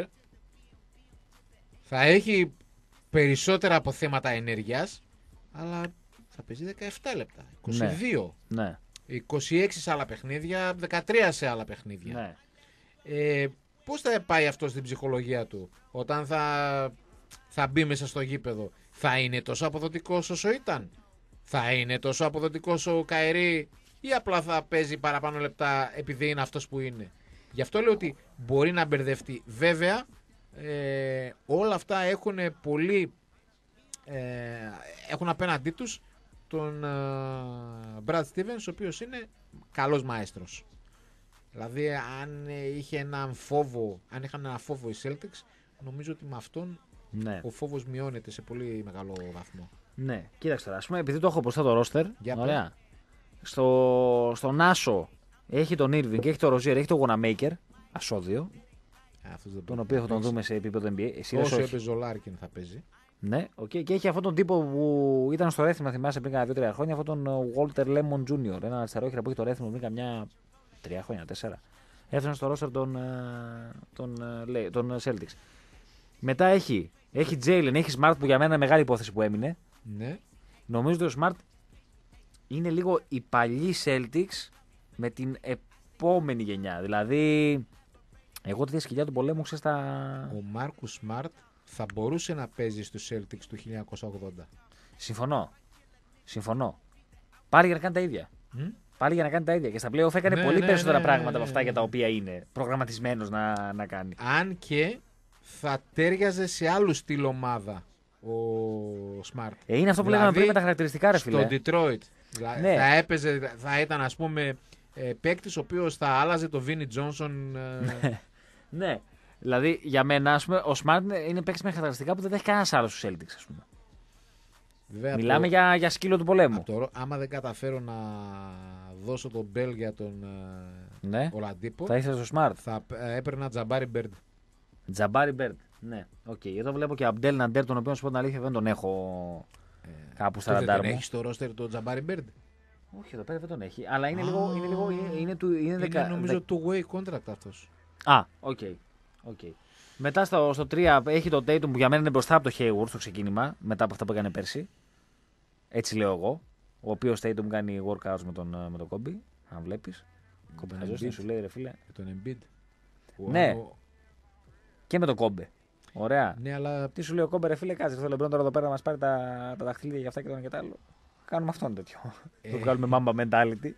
θα έχει περισσότερα αποθέματα ενέργειας, αλλά θα παίζει δεκαεπτά λεπτά, είκοσι δύο, Ναι. είκοσι έξι σε άλλα παιχνίδια, δεκατρία σε άλλα παιχνίδια. Ναι. Ε, πώς θα πάει αυτό στην ψυχολογία του όταν θα, θα μπει μέσα στο γήπεδο? Θα είναι τόσο αποδοτικός όσο ήταν? Θα είναι τόσο αποδοτικός ο Καϊρή ή απλά θα παίζει παραπάνω λεπτά επειδή είναι αυτός που είναι? Γι' αυτό λέω ότι μπορεί να μπερδευτεί. Βέβαια, ε, όλα αυτά έχουν πολύ ε, έχουν απέναντί τους τον ε, Brad Stevens, ο οποίος είναι καλός μαέστρος. Δηλαδή αν είχε έναν φόβο, αν είχαν ένα φόβο οι Celtics, νομίζω ότι με αυτόν Ναι. ο φόβος μειώνεται σε πολύ μεγάλο βαθμό. Ναι, κοίταξε τώρα. Ας πούμε, επειδή το έχω μπροστά το roster. Για Ωραία. Στο, στον Άσο έχει τον Irving, έχει τον Rozier, έχει τον Wanamaker. Ασώδιο. Αυτός δεν Τον μπορεί οποίο να θα τον παίξει. δούμε σε επίπεδο N B A. Εσύ λες Όσο όχι. έπαιζε ο Λάρκιν θα παίζει. Ναι, okay. Και έχει αυτόν τον τύπο που ήταν στο Ρέθιμο, θυμάσαι πριν κάνα δύο τρία χρόνια. Αυτόν τον Walter Lemon Junior. Ένα αριστερόχειρα που έχει το Ρέθιμο πριν καμιά τρία χρόνια, τέσσερα. Έφτανε στο roster των, των, των, των Celtics. Μετά έχει, έχει Jalen, έχει Smart που για μένα είναι μεγάλη υπόθεση που έμεινε. Ναι. Νομίζω ότι ο Smart είναι λίγο η παλιή Celtics με την επόμενη γενιά. Δηλαδή, εγώ τη σκυλιά του πολέμου ξέρω στα. Ο Μάρκους Σμαρτ θα μπορούσε να παίζει στους Celtics του χίλια εννιακόσια ογδόντα. Συμφωνώ. Συμφωνώ. Πάλι για να κάνει τα ίδια. Μ? Πάλι για να κάνει τα ίδια. Και στα playoff έκανε Ναι, πολύ ναι, περισσότερα ναι, πράγματα ναι, από αυτά ναι. για τα οποία είναι προγραμματισμένος να, να κάνει. Αν και θα τέριαζε σε άλλου στυλ ομάδα ο Smart. Ε, είναι αυτό που Δηλαδή, λέγαμε πριν με τα χαρακτηριστικά, ρε φίλε. Στο Detroit. Δηλαδή, Ναι. θα, έπαιζε, θα ήταν ας πούμε ε, παίκτης ο οποίος θα άλλαζε το Vinnie Johnson. Ε, Ναι. Δηλαδή, για μένα, ας πούμε, ο Smart είναι παίκτης με χαρακτηριστικά που δεν τα έχει κανένα άλλο στους Celtics, ας πούμε. βέβαια, Μιλάμε το, για, για σκύλο του πολέμου. από το, άμα δεν καταφέρω να δώσω τον Bell για τον ε, Ναι. Ολαντίπο, Θα ήθελε στο Smart. θα ε, έπαιρνα Τζαμπάρι Μπέρντ. Τζαμπάρι Μπέρντ. Ναι, οκ. Okay. Εδώ βλέπω και Αμπτέλ Ναντέρ, τον οποίο, να σου πω την αλήθεια, δεν τον έχω κάπου στα Δεν ραντάρ τον μου. έχει στο ρόστερ τον Τζαμπάρι Μπέρντ. Όχι, εδώ πέρα δεν τον έχει. Αλλά είναι Α, λίγο. Είναι, λίγο, είναι, είναι, του, είναι, Είναι δεκα, νομίζω two-way contract αυτός. Α, οκ. Okay. Okay. Μετά στο, στο τρία έχει το Tatum που για μένα είναι μπροστά από το Hayward στο ξεκίνημα, μετά από αυτά που έκανε πέρσι. Έτσι λέω εγώ. Ο οποίος Tatum κάνει workouts με τον, με τον Kobe. Αν βλέπεις. Kobe τον χαζός, Embiid. τι σου λέει ρε φίλε. Με τον Embiid. Ναι. Ο- Και με τον Kobe. Ωραία. Ναι, αλλά Τι σου λέει ο Kobe ρε φίλε, κάτσε. Το LeBron τώρα εδώ πέρα να μας πάρει τα, τα δαχτυλίδια για αυτά και το ένα και το άλλο. Κάνουμε αυτόν τέτοιο. Ε. Το βγάλουμε mamba mentality.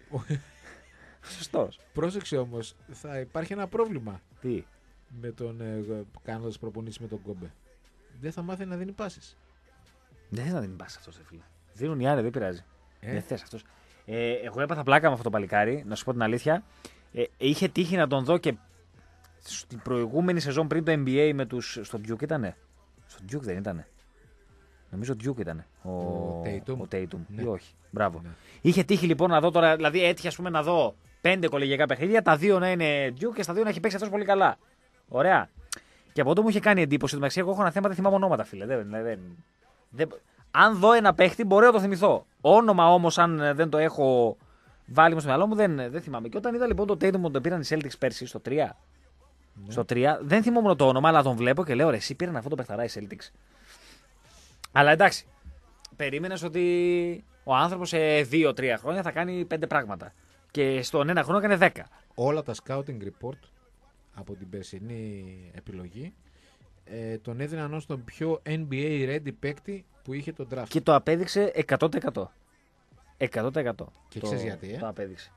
Σωστός. πρόσεξε όμως, θα υπάρχει ένα πρόβλημα Τι. με τον ε, κάνοντας προπονήσεις με τον Κόμπε. Δεν θα μάθει να δίνει πάσες. Δεν θες να δίνει πάση αυτός ρε φίλε. Δίνουν οι άλλοι, δεν πειράζει. Ε? Δεν θες αυτός. Ε, εγώ έπαθα πλάκα με αυτό το παλικάρι, να σου πω την αλήθεια. Ε, είχε τύχει να τον δω και στην προηγούμενη σεζόν πριν το N B A με τους. Στο Duke ήτανε. Στο Duke δεν ήτανε. Νομίζω Duke ήτανε. Ο, Ο Tatum. ο Tatum. Ναι. Ή όχι. Μπράβο. Ναι. Είχε τύχει λοιπόν να δω τώρα, δηλαδή έτυχε ας πούμε να δω πέντε κολεγιακά παιχνίδια, τα δύο να είναι Duke και στα δύο να έχει παίξει αυτός πολύ καλά. Ωραία. Και από τότε μου είχε κάνει εντύπωση. Ότι μεταξύ, εγώ έχω ένα θέμα, δεν θυμάμαι ονόματα, φίλε. Δεν, δεν, δεν, αν δω ένα παίχτη, μπορεί να το θυμηθώ. Όνομα όμως, αν δεν το έχω βάλει μου στο μυαλό μου, δεν, δεν θυμάμαι. Και όταν είδα λοιπόν το Tatum που τον πήραν οι Celtics πέρσι στο τρία, ναι. στο τρία, δεν θυμόμουν το όνομα, αλλά τον βλέπω και λέω ρε, εσύ πήραν αυτό το παιχταρά οι Celtics. Αλλά εντάξει, περίμενες ότι ο άνθρωπος σε δύο τρία χρόνια θα κάνει πέντε πράγματα. Και στον ένα χρόνο έκανε δέκα. Όλα τα scouting report από την περσινή επιλογή ε, τον έδιναν ως τον πιο N B A ready παίκτη που είχε τον draft. Και το απέδειξε εκατό τοις εκατό. εκατό τοις εκατό. Και ξέρεις γιατί, ε? Το απέδειξε.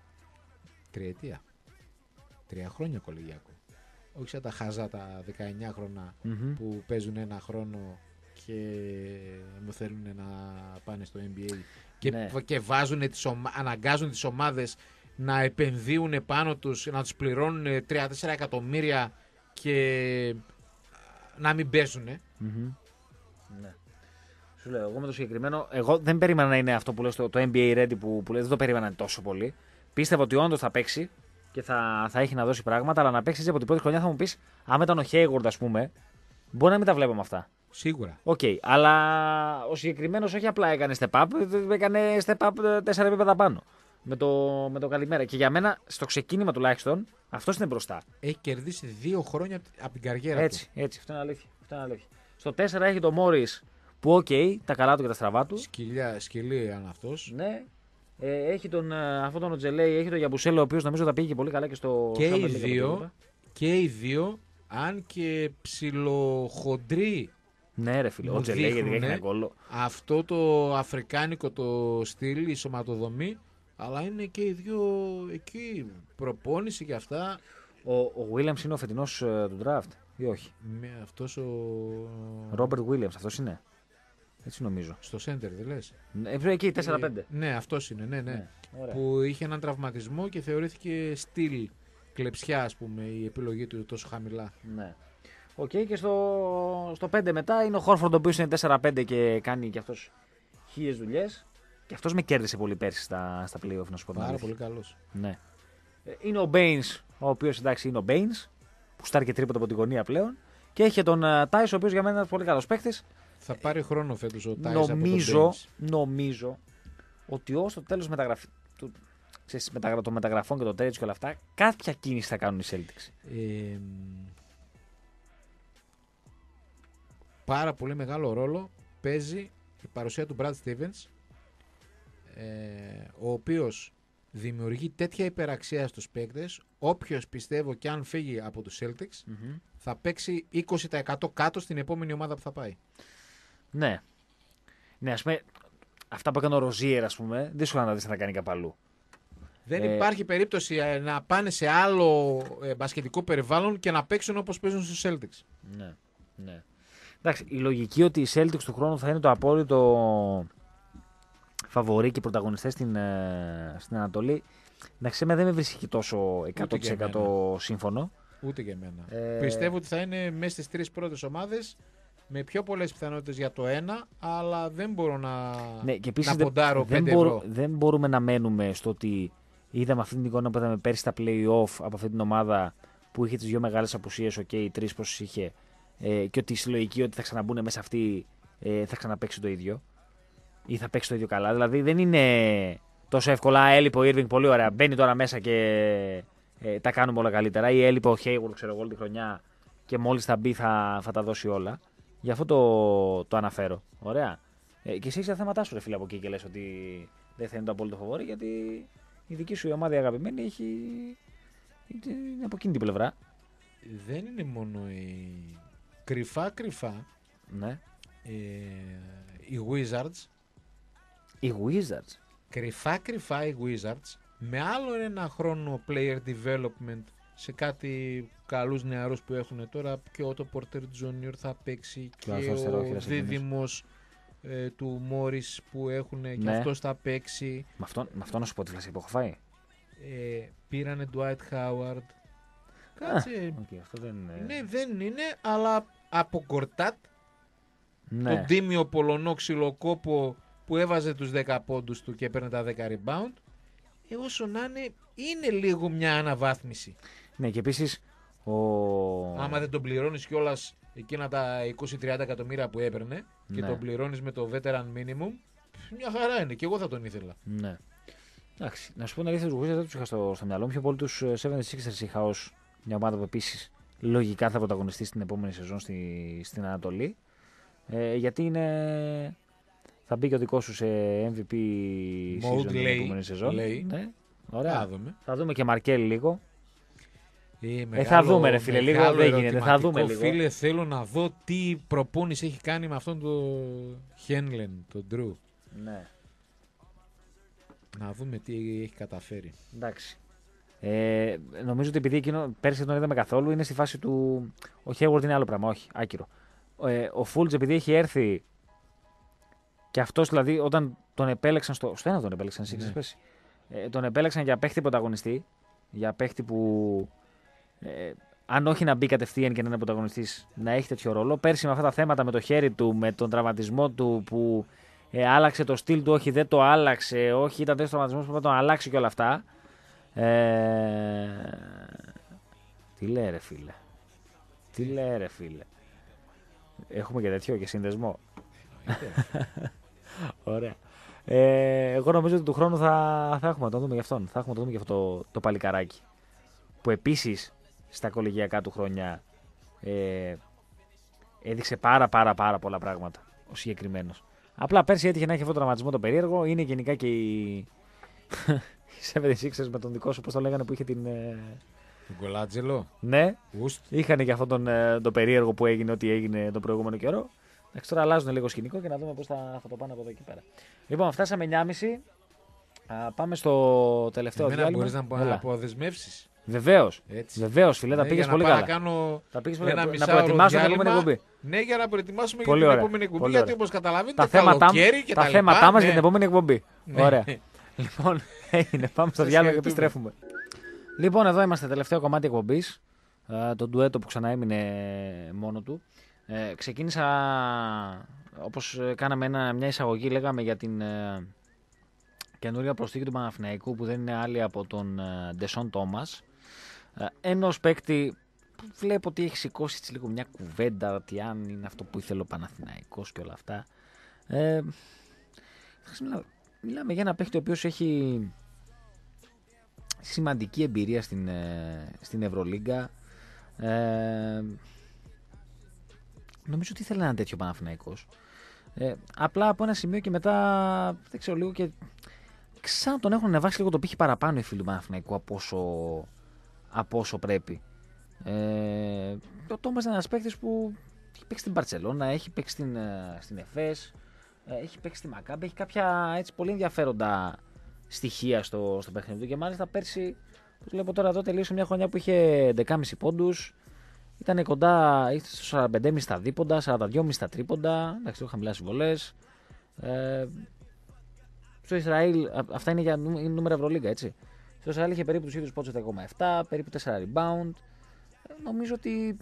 Τριετία. Τρία χρόνια κολεγιακό. Όχι σαν τα χαζά τα δεκαεννιά χρόνια mm-hmm. που παίζουν ένα χρόνο και μου θέλουν να πάνε στο N B A και, ναι. και βάζουν τις ομα... αναγκάζουν τις ομάδες να επενδύουν πάνω τους, να τους πληρώνουν τρία τέσσερα εκατομμύρια και να μην παίζουν. Mm-hmm. Ναι. Σου λέω, εγώ με το συγκεκριμένο, εγώ δεν περίμενα να είναι αυτό που λέω στο το N B A Ready που, που λέει, δεν το περίμενα τόσο πολύ. Πίστευα ότι όντως θα παίξει και θα, θα έχει να δώσει πράγματα, αλλά να παίξει από την πρώτη χρονιά θα μου πεις, άμα ήταν ο Hayward, ας πούμε, μπορεί να μην τα βλέπουμε αυτά. Σίγουρα. Οκ, okay, αλλά ο συγκεκριμένος όχι απλά έκανε step up, έκανε step up τέσσερα επίπεδα πάνω. Με το, με το καλημέρα. Και για μένα, στο ξεκίνημα τουλάχιστον, αυτός είναι μπροστά. Έχει κερδίσει δύο χρόνια από την καριέρα έτσι, του. Έτσι, αυτό είναι αλήθεια. Αυτό είναι αλήθεια. Στο τέσσερα έχει το Morris που, οκ, okay, τα καλά του και τα στραβά του. Σκυλιά, σκυλί αν αυτός. Ναι. Ε, έχει τον, αυτόν τον Οτζελέη, έχει τον Γιαμπουσέλο, ο οποίος νομίζω θα πήγε πολύ καλά και στο. Και οι δύο, και οι δύο, αν και ψιλοχοντροί. Ναι, ρε φίλε, ο Οτζελέη γιατί έχει ένα κόλλο. Αυτό το αφρικάνικο το στυλ, η σωματοδομή. Αλλά είναι και οι δύο εκεί, προπόνηση και αυτά. Ο, ο Williams είναι ο φετινός uh, του draft ή όχι? Με αυτός ο... Robert Williams, αυτός είναι. Έτσι νομίζω. Στο center δεν λες? Ε, εκεί, τέσσερα πέντε. Ε, ναι, αυτός είναι, ναι, ναι. ναι που είχε έναν τραυματισμό και θεωρήθηκε στυλ κλεψιά, ας πούμε, η επιλογή του τόσο χαμηλά. Ναι. Οκ, okay, και στο, στο πέντε μετά είναι ο Horford, ο οποίος είναι τέσσερα πέντε και κάνει και αυτός χίλιες δουλειές. Και αυτός με κέρδισε πολύ πέρσι στα, στα play-off, να σου πω. Πάρα πολύ καλός. Ναι. Είναι ο Baines, ο οποίος εντάξει είναι ο Baines, που στάρει και τρίποντο από την γωνία πλέον. Και έχει τον uh, Tice, ο οποίος για μένα είναι πολύ καλός παίκτης. Θα πάρει χρόνο φέτος ο Tice νομίζω, από τον νομίζω ότι ως το τέλος μεταγραφ... του... ξέρεις, μεταγρα... των μεταγραφών και των trades και όλα αυτά, κάποια κίνηση θα κάνουν οι Celtics. Ε, πάρα πολύ μεγάλο ρόλο παίζει η παρουσία του Brad Stevens, Ε, ο οποίος δημιουργεί τέτοια υπεραξία στους παίκτες, όποιος πιστεύω και αν φύγει από τους Celtics mm-hmm. θα παίξει είκοσι τοις εκατό κάτω στην επόμενη ομάδα που θα πάει. Ναι. Ναι, ας πούμε, αυτά που έκανε ο Ροζίερ, ας πούμε, δύσκολα να δεις να κάνει κάπου αλλού. Δεν ε... υπάρχει περίπτωση να πάνε σε άλλο ε, μπασκετικό περιβάλλον και να παίξουν όπως παίζουν στους Celtics. Ναι, ναι. Εντάξει, η λογική ότι οι Celtics του χρόνου θα είναι το απόλυτο φαβορί και πρωταγωνιστές στην, στην Ανατολή. Εντάξει, εμένα δεν με βρίσκει τόσο εκατό τοις εκατό σύμφωνο. Ούτε και εμένα. Ε... Πιστεύω ότι θα είναι μέσα στις τρεις πρώτες ομάδες με πιο πολλές πιθανότητες για το ένα, αλλά δεν μπορώ να, ναι, και να ποντάρω δεν, πέντε δεν ευρώ. Δεν μπορούμε να μένουμε στο ότι είδαμε αυτή την εικόνα που είδαμε πέρσι στα play-off από αυτή την ομάδα που είχε τις δύο μεγάλες απουσίες, okay, οι τρεις πόσες είχε, ε, και ότι η συλλογική ότι θα ξαναμπούν μέσα αυτή ε, θα ξαναπαίξει το ίδιο. Ή θα παίξει το ίδιο καλά. Δηλαδή δεν είναι τόσο εύκολα. Έλειπε ο Irving, πολύ ωραία. Μπαίνει τώρα μέσα και ε, τα κάνουμε όλα καλύτερα. Ή έλειπε ο Hayward, ξέρω εγώ, όλη τη χρονιά και μόλις θα μπει θα, θα τα δώσει όλα. Γι' αυτό το, το αναφέρω. Ωραία. Ε, και εσύ έχεις τα θέματά σου, ρε φίλε, από εκεί και λες ότι δεν θα είναι το απόλυτο φαβόρι, γιατί η δική σου η ομάδα η αγαπημένη έχει. Είναι από εκείνη την πλευρά. Δεν είναι μόνο η κρυφά κρυφά. Ναι. Ε, οι Wizards. Οι Wizards. Κρυφά κρυφά οι Wizards με άλλο ένα χρόνο player development σε κάτι καλούς νεαρούς που έχουν τώρα, και ο Otto Porter Τζούνιορ θα παίξει και, και ο δίδυμος ε, του Morris που έχουν, ναι. Και αυτός θα παίξει. Με αυτό, με αυτό να σου πω τη φλάση που έχω φάει. Ε, πήρανε Dwight Howard. Κάτσε. Okay, αυτό δεν είναι. Ναι, δεν είναι, αλλά από Κορτάτ, ναι. Τον τίμιο Πολωνό ξυλοκόπο που έβαζε τους δέκα πόντους του και έπαιρνε τα δέκα rebound, ε, όσο να είναι, είναι λίγο μια αναβάθμιση. Ναι, και επίσης Ο... Άμα δεν τον πληρώνεις κιόλας εκείνα τα είκοσι με τριάντα εκατομμύρια που έπαιρνε και Ναι. τον πληρώνεις με το veteran minimum, μια χαρά είναι. Και εγώ θα τον ήθελα. Ναι. Εντάξει, να σου πω την αλήθεια, τους Wizards δεν τους είχα στο, στο μυαλό μου. Πιο πολύ τους εβδομήντα έξι είχα ως μια ομάδα που επίσης λογικά θα πρωταγωνιστεί στην επόμενη σεζόν στη, στην Ανατολή. Ε, γιατί είναι... θα μπει και ο δικός σου σε εμ βι πι Mode, season την λέει, επόμενη σεζόν. λέει. Ναι. Ωραία. Θα δούμε. Θα δούμε και Μαρκέλ λίγο. Ε, Ε, θα δούμε, ρε φίλε, λίγο μεγάλο δεν γίνεται. Θα δούμε ερωτηματικό, λίγο. Φίλε, θέλω να δω τι προπόνηση έχει κάνει με αυτόν τον Χένλεν, τον Ντρου. Ναι. Να δούμε τι έχει καταφέρει. Εντάξει. Ε, νομίζω ότι επειδή εκείνο πέρσι δεν τον είδαμε καθόλου, είναι στη φάση του. Ο Hayward είναι άλλο πράγμα, όχι, άκυρο. Ε, ο Fultz επειδή έχει έρθει και αυτός δηλαδή όταν τον επέλεξαν στο. Στο ένα τον επέλεξαν, εσύ Ναι. πέσει. Ε, τον επέλεξαν για παίχτη πρωταγωνιστή. Για παίχτη που. Ε, αν όχι να μπει κατευθείαν και να είναι πρωταγωνιστής, να έχει τέτοιο ρόλο. Πέρσι με αυτά τα θέματα με το χέρι του, με τον τραυματισμό του που ε, άλλαξε το στυλ του, όχι δεν το άλλαξε, όχι ήταν τέτοιο τραυματισμό που θα τον αλλάξει και όλα αυτά. Ε, τι λέει ρε φίλε. Τι λέει ρε φίλε. Έχουμε και τέτοιο και σύνδεσμο. Ωραία. Ε, εγώ νομίζω ότι του χρόνου θα, θα έχουμε να το δούμε για αυτόν. Θα έχουμε να το δούμε για αυτό το, το παλικαράκι. Που επίσης στα κολεγιακά του χρόνια ε, έδειξε πάρα πάρα πάρα πολλά πράγματα ο συγκεκριμένος. Απλά πέρσι έτυχε να έχει αυτό το τραυματισμό το περίεργο. Είναι γενικά και οι, οι εβδομήντα έξι με τον δικό σου, πώς το λέγανε, που είχε την... Ε... Τον Κολάτζελο. Ναι, Ουστ. είχαν και αυτόν τον ε, το περίεργο που έγινε ό,τι έγινε τον προηγούμενο καιρό. Εντάξει, τώρα αλλάζουν λίγο σκηνικό και να δούμε πώς θα, θα το πάνε από εδώ και πέρα. Λοιπόν, φτάσαμε εννιά και μισή. Α, πάμε στο τελευταίο Εμένα διάλειμμα. μπορείς να απο- Έλα. αποδεσμεύσεις. Βεβαίως. Έτσι. Βεβαίως, φίλε, τα Ναι, πήγες για να πολύ πάω καλά. να κάνω Τα πήγες ένα πολύ- να μισάωρο προετοιμάσω την διάλειμμα. επόμενη εκπομπή. Ναι, για να προετοιμάσουμε Πολύ για την ωραία. επόμενη εκπομπή. Πολύ Γιατί ωραία. όπως καταλαβαίνετε, Τα θέματα, καλοκαίρι και τα τα θέματά λοιπά, μας ναι. για την επόμενη εκπομπή. Ναι. Ωραία. Λοιπόν, έγινε. Πάμε στο Σας διάλογο και χαιρετούμε. επιστρέφουμε. Λοιπόν, εδώ είμαστε, τελευταίο κομμάτι εκπομπής. Ε, το ντουέτο που ξανά έμεινε μόνο του. Ε, ξεκίνησα, όπως ε, κάναμε ένα, μια εισαγωγή, λέγαμε για την ε, καινούργια προσθήκη του Παναθηναϊκού που δεν είναι άλλη από τον ε, Ντεσόν Τόμας. Ε, ενός παίκτη που βλέπω ότι έχει σηκώσει έτσι λίγο μια κουβέντα ότι αν είναι αυτό που ήθελε ο Παναθηναϊκός και όλα αυτά. Ε, μιλάμε, μιλάμε για ένα παίκτη ο οποίος έχει σημαντική εμπειρία στην, ε, στην Ευρωλίγκα. Ε, νομίζω ότι ήθελε ένα τέτοιο Παναθηναϊκός. Ε, απλά από ένα σημείο και μετά, δεν ξέρω, λίγο και ξανά τον έχουν ανεβάσει λίγο το πύχη παραπάνω οι φίλοι του Παναθηναϊκού από όσο, από όσο πρέπει. Ε, ο Τόμας είναι ένας παίκτης που έχει παίξει στην Μπαρτσελώνα, έχει παίξει στην, στην Εφές, έχει παίξει στη Μακάμπη, έχει κάποια έτσι πολύ ενδιαφέροντα στοιχεία στο, στο παιχνίδι του και μάλιστα πέρσι, που βλέπω τώρα εδώ, τελείωσε μια χρονιά που είχε έντεκα κόμμα πέντε πόντους, ήταν κοντά, ήρθε στο σαράντα πέντε κόμμα πέντε στα δίποντα, σαράντα δύο κόμμα πέντε στα τρίποντα, εντάξει, έχω χαμηλά συμβολές. Ε, στο Ισραήλ, αυτά είναι για είναι νούμερα Ευρωλίγκα, έτσι. Στο Ισραήλ είχε περίπου τους ίδιους πόντους επτά κόμμα επτά, περίπου τέσσερα rebound. Ε, νομίζω ότι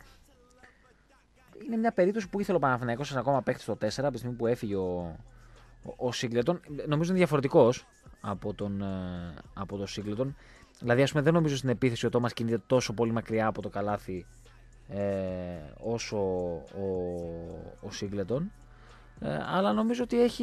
είναι μια περίπτωση που ήθελε ο Παναθηναϊκός σαν ακόμα παίκτη στο τέσσερα, από τη στιγμή που έφυγε ο, ο, ο Σίγκλετον. Νομίζω είναι διαφορετικός από τον, από τον Σίγκλετον. Δηλαδή, ας πούμε, δεν νομίζω στην επίθεση ο Τόμας κινείται τόσο πολύ μακριά από το καλάθι ε, όσο ο, ο Σίγκλετον. Ε, αλλά νομίζω ότι έχει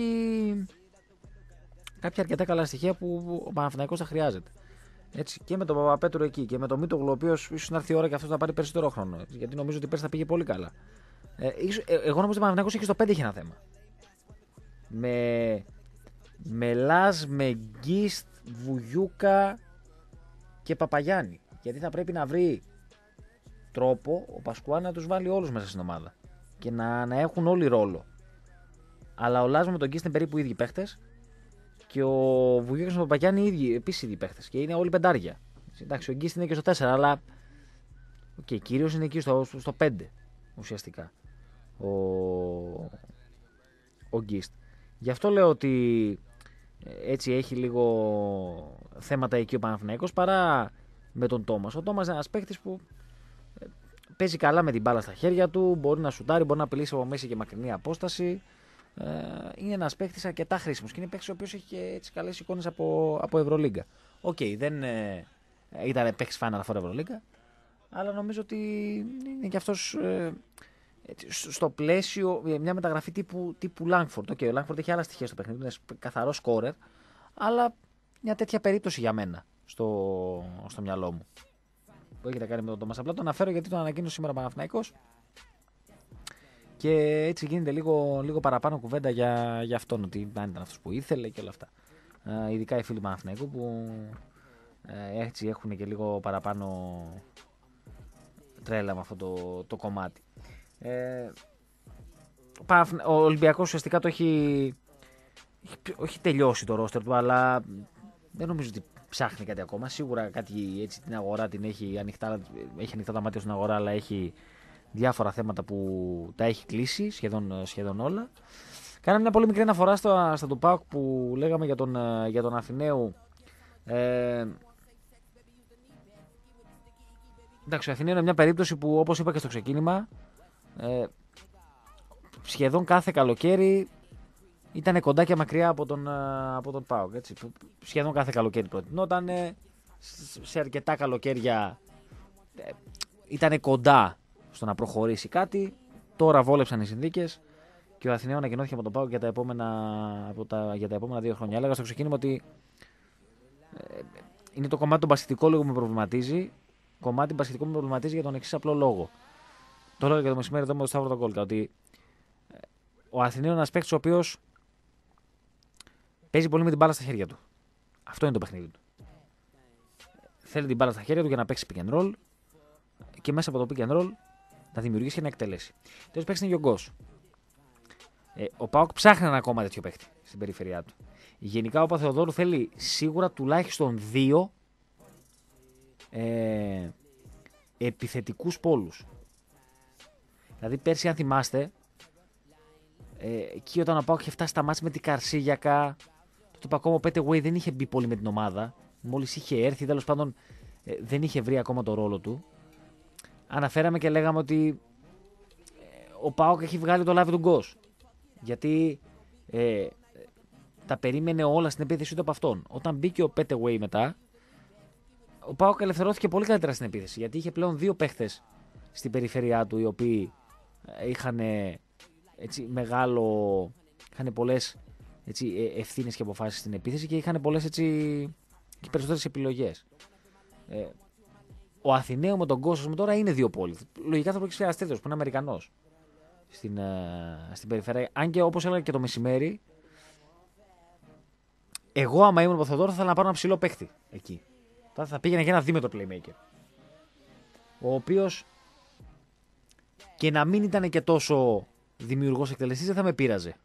κάποια αρκετά καλά στοιχεία που ο Παναθηναϊκός θα χρειάζεται. Έτσι, και με τον Παπαπέτρου εκεί και με τον Μίτογλου, ο οποίο ίσως να έρθει η ώρα και αυτό θα πάρει περισσότερο χρόνο. Έτσι, γιατί νομίζω ότι πέρσι θα πήγε πολύ καλά. Ε, ίσως, ε, εγώ νομίζω ότι ο Παναθηναϊκός έχει στο πέντε έχει ένα θέμα. Με, με Λάζ, με Γκίστ, Βουγιούκα και Παπαγιάννη. Γιατί θα πρέπει να βρει τρόπο ο Πασκουά να τους βάλει όλους μέσα στην ομάδα. Και να, να έχουν όλοι ρόλο. Αλλά ο Λάζ με τον Γκίστ είναι περίπου οι ίδιοι παίχτες. Και ο Βουγιούκας με τον Παπαγιάννη οι ίδιοι, επίσης οι ίδιοι παίχτες. Και είναι όλοι πεντάρια. Εντάξει, ο Γκίστ είναι και στο τέσσερα, αλλά. Οκ, okay, κυρίως είναι εκεί στο, στο πέντε ουσιαστικά. Ο, ο Γκίστ. Γι' αυτό λέω ότι έτσι έχει λίγο θέματα εκεί ο Παναθηναϊκός παρά με τον Τόμας. Ο Τόμας είναι ένας παίχτης που παίζει καλά με την μπάλα στα χέρια του, μπορεί να σουτάρει, μπορεί να απειλήσει από μέση και μακρινή απόσταση. Ε, είναι ένας παίχτης αρκετά χρήσιμος και είναι παίχτης ο οποίος έχει και έτσι καλές εικόνες από, από Ευρωλίγκα. Οκ, okay, δεν ε, ήταν παίχτης Final Four Ευρωλίγκα, αλλά νομίζω ότι είναι και αυτός ε, στο πλαίσιο μια μεταγραφή τύπου, τύπου Langford. Okay, ο Langford έχει άλλα στοιχεία στο παιχνίδι, είναι καθαρό σκόρερ, αλλά μια τέτοια περίπτωση για μένα στο, στο μυαλό μου. Που έχετε κάνει με τον Τόμας. Απλά το αναφέρω γιατί τον ανακοίνωσε σήμερα ο Παναθηναϊκός και έτσι γίνεται λίγο, λίγο παραπάνω κουβέντα για, για αυτόν, ότι αν ήταν αυτός που ήθελε και όλα αυτά. Ε, ειδικά οι φίλοι του Παναθηναϊκού που ε, έτσι έχουν και λίγο παραπάνω τρέλα με αυτό το, το κομμάτι. Ε, ο Ολυμπιακός ουσιαστικά το έχει, έχει, έχει τελειώσει το ρόστερ του, αλλά δεν νομίζω ότι ψάχνει κάτι ακόμα. Σίγουρα κάτι έτσι την αγορά την έχει ανοιχτά, έχει ανοιχτά τα μάτια στην αγορά, αλλά έχει διάφορα θέματα που τα έχει κλείσει σχεδόν, σχεδόν όλα. Κάναμε μια πολύ μικρή αναφορά στο, στα του ΠΑΟΚ που λέγαμε για τον, για τον Αθηναίου. Ε, εντάξει, ο Αθηναίου είναι μια περίπτωση που, όπως είπα και στο ξεκίνημα, ε, σχεδόν κάθε καλοκαίρι ήταν κοντά και μακριά από τον, από τον ΠΑΟΚ. Έτσι. Σχεδόν κάθε καλοκαίρι προτινόταν. Σε αρκετά καλοκαίρια ε, ήταν κοντά στο να προχωρήσει κάτι. Τώρα βόλεψαν οι συνθήκες και ο Αθηναίος ανακοινώθηκε από τον ΠΑΟΚ για τα επόμενα, από τα, για τα επόμενα δύο χρόνια. Έλεγα στο ξεκίνημα ότι ε, είναι το κομμάτι το μπασκετικό λίγο που με προβληματίζει. Κομμάτι μπασκετικό που με προβληματίζει για τον εξής απλό λόγο. Το λέω και το μεσημέρι εδώ με τον Σταύρο τον Κόλτα. Ότι ε, ο Αθηναίος είναι ένας παίκτης ο οποίος παίζει πολύ με την μπάλα στα χέρια του. Αυτό είναι το παιχνίδι του. Θέλει την μπάλα στα χέρια του για να παίξει pick and roll και μέσα από το pick and roll να δημιουργήσει και να εκτελέσει. Τέλος παίξει είναι και ο Γκος. Ε, ο ΠΑΟΚ ψάχνει ένα ακόμα τέτοιο παίκτη στην περιφερειά του. Γενικά ο Παθεοδόρου θέλει σίγουρα τουλάχιστον δύο ε, επιθετικούς πόλους. Δηλαδή πέρσι, αν θυμάστε, ε, εκεί όταν ο ΠΑΟΚ είχε φτάσει στα μάτς με την Καρσίγιακα, τότε ακόμα ο Πέτεγουέι δεν είχε μπει πολύ με την ομάδα. Μόλις είχε έρθει, τέλος πάντων ε, δεν είχε βρει ακόμα το ρόλο του. Αναφέραμε και λέγαμε ότι ε, ο ΠΑΟΚ έχει βγάλει το λάβι του Γκος. Γιατί ε, τα περίμενε όλα στην επίθεση του από αυτόν. Όταν μπήκε ο Πέτεγουέι μετά, ο ΠΑΟΚ ελευθερώθηκε πολύ καλύτερα στην επίθεση. Γιατί είχε πλέον δύο παίχτες στην περιφέρειά του, οι οποίοι είχαν έτσι, μεγάλο, είχαν πολλές έτσι, ευθύνες και αποφάσεις στην επίθεση και είχαν πολλές έτσι, και περισσότερες επιλογές. Ε, ο Αθηναίου με τον Γκος με τώρα είναι δύο πόλοι. Λογικά θα προκύψει ένας τρίτος που είναι Αμερικανός στην, uh, στην περιφέρεια. Αν και όπως έλεγα και το μεσημέρι, εγώ άμα ήμουν ο Θοδόρο θα ήθελα να πάρω ένα ψηλό παίχτη εκεί. Θα, θα πήγαινε για ένα δίμετρο playmaker. Ο οποίος και να μην ήταν και τόσο δημιουργός εκτελεστής δεν θα με πείραζε.